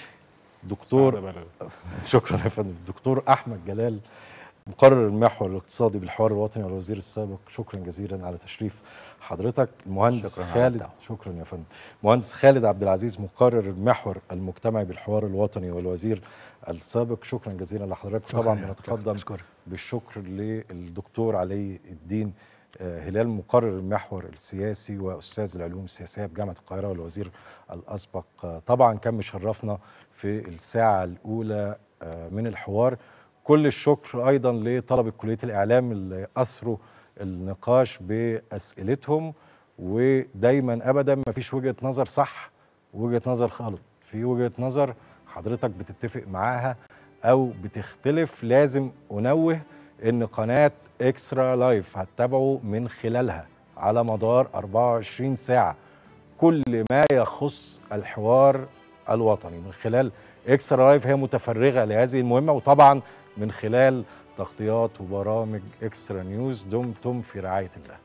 دكتور شكرا يا فندم. دكتور أحمد جلال مقرر المحور الاقتصادي بالحوار الوطني والوزير السابق، شكرا جزيلا على تشريف حضرتك. المهندس خالد شكرا يا فندم. مهندس خالد عبد العزيز مقرر المحور المجتمعي بالحوار الوطني والوزير السابق، شكرا جزيلا لحضرتك. طبعا بنتقدم بالشكر للدكتور علي الدين هلال مقرر المحور السياسي واستاذ العلوم السياسيه بجامعه القاهره والوزير الاسبق. طبعا كان مشرفنا في الساعه الاولى من الحوار. كل الشكر ايضا لطلبه كليه الاعلام اللي اثروا النقاش باسئلتهم، ودايما ابدا ما فيش وجهه نظر صح وجهه نظر غلط، في وجهه نظر حضرتك بتتفق معاها او بتختلف. لازم انوه ان قناه اكسترا لايف هتتابعوا من خلالها على مدار أربعة وعشرين ساعه كل ما يخص الحوار الوطني من خلال اكسترا لايف، هي متفرغه لهذه المهمه، وطبعا من خلال تغطيات وبرامج اكسترا نيوز. دمتم في رعايه الله.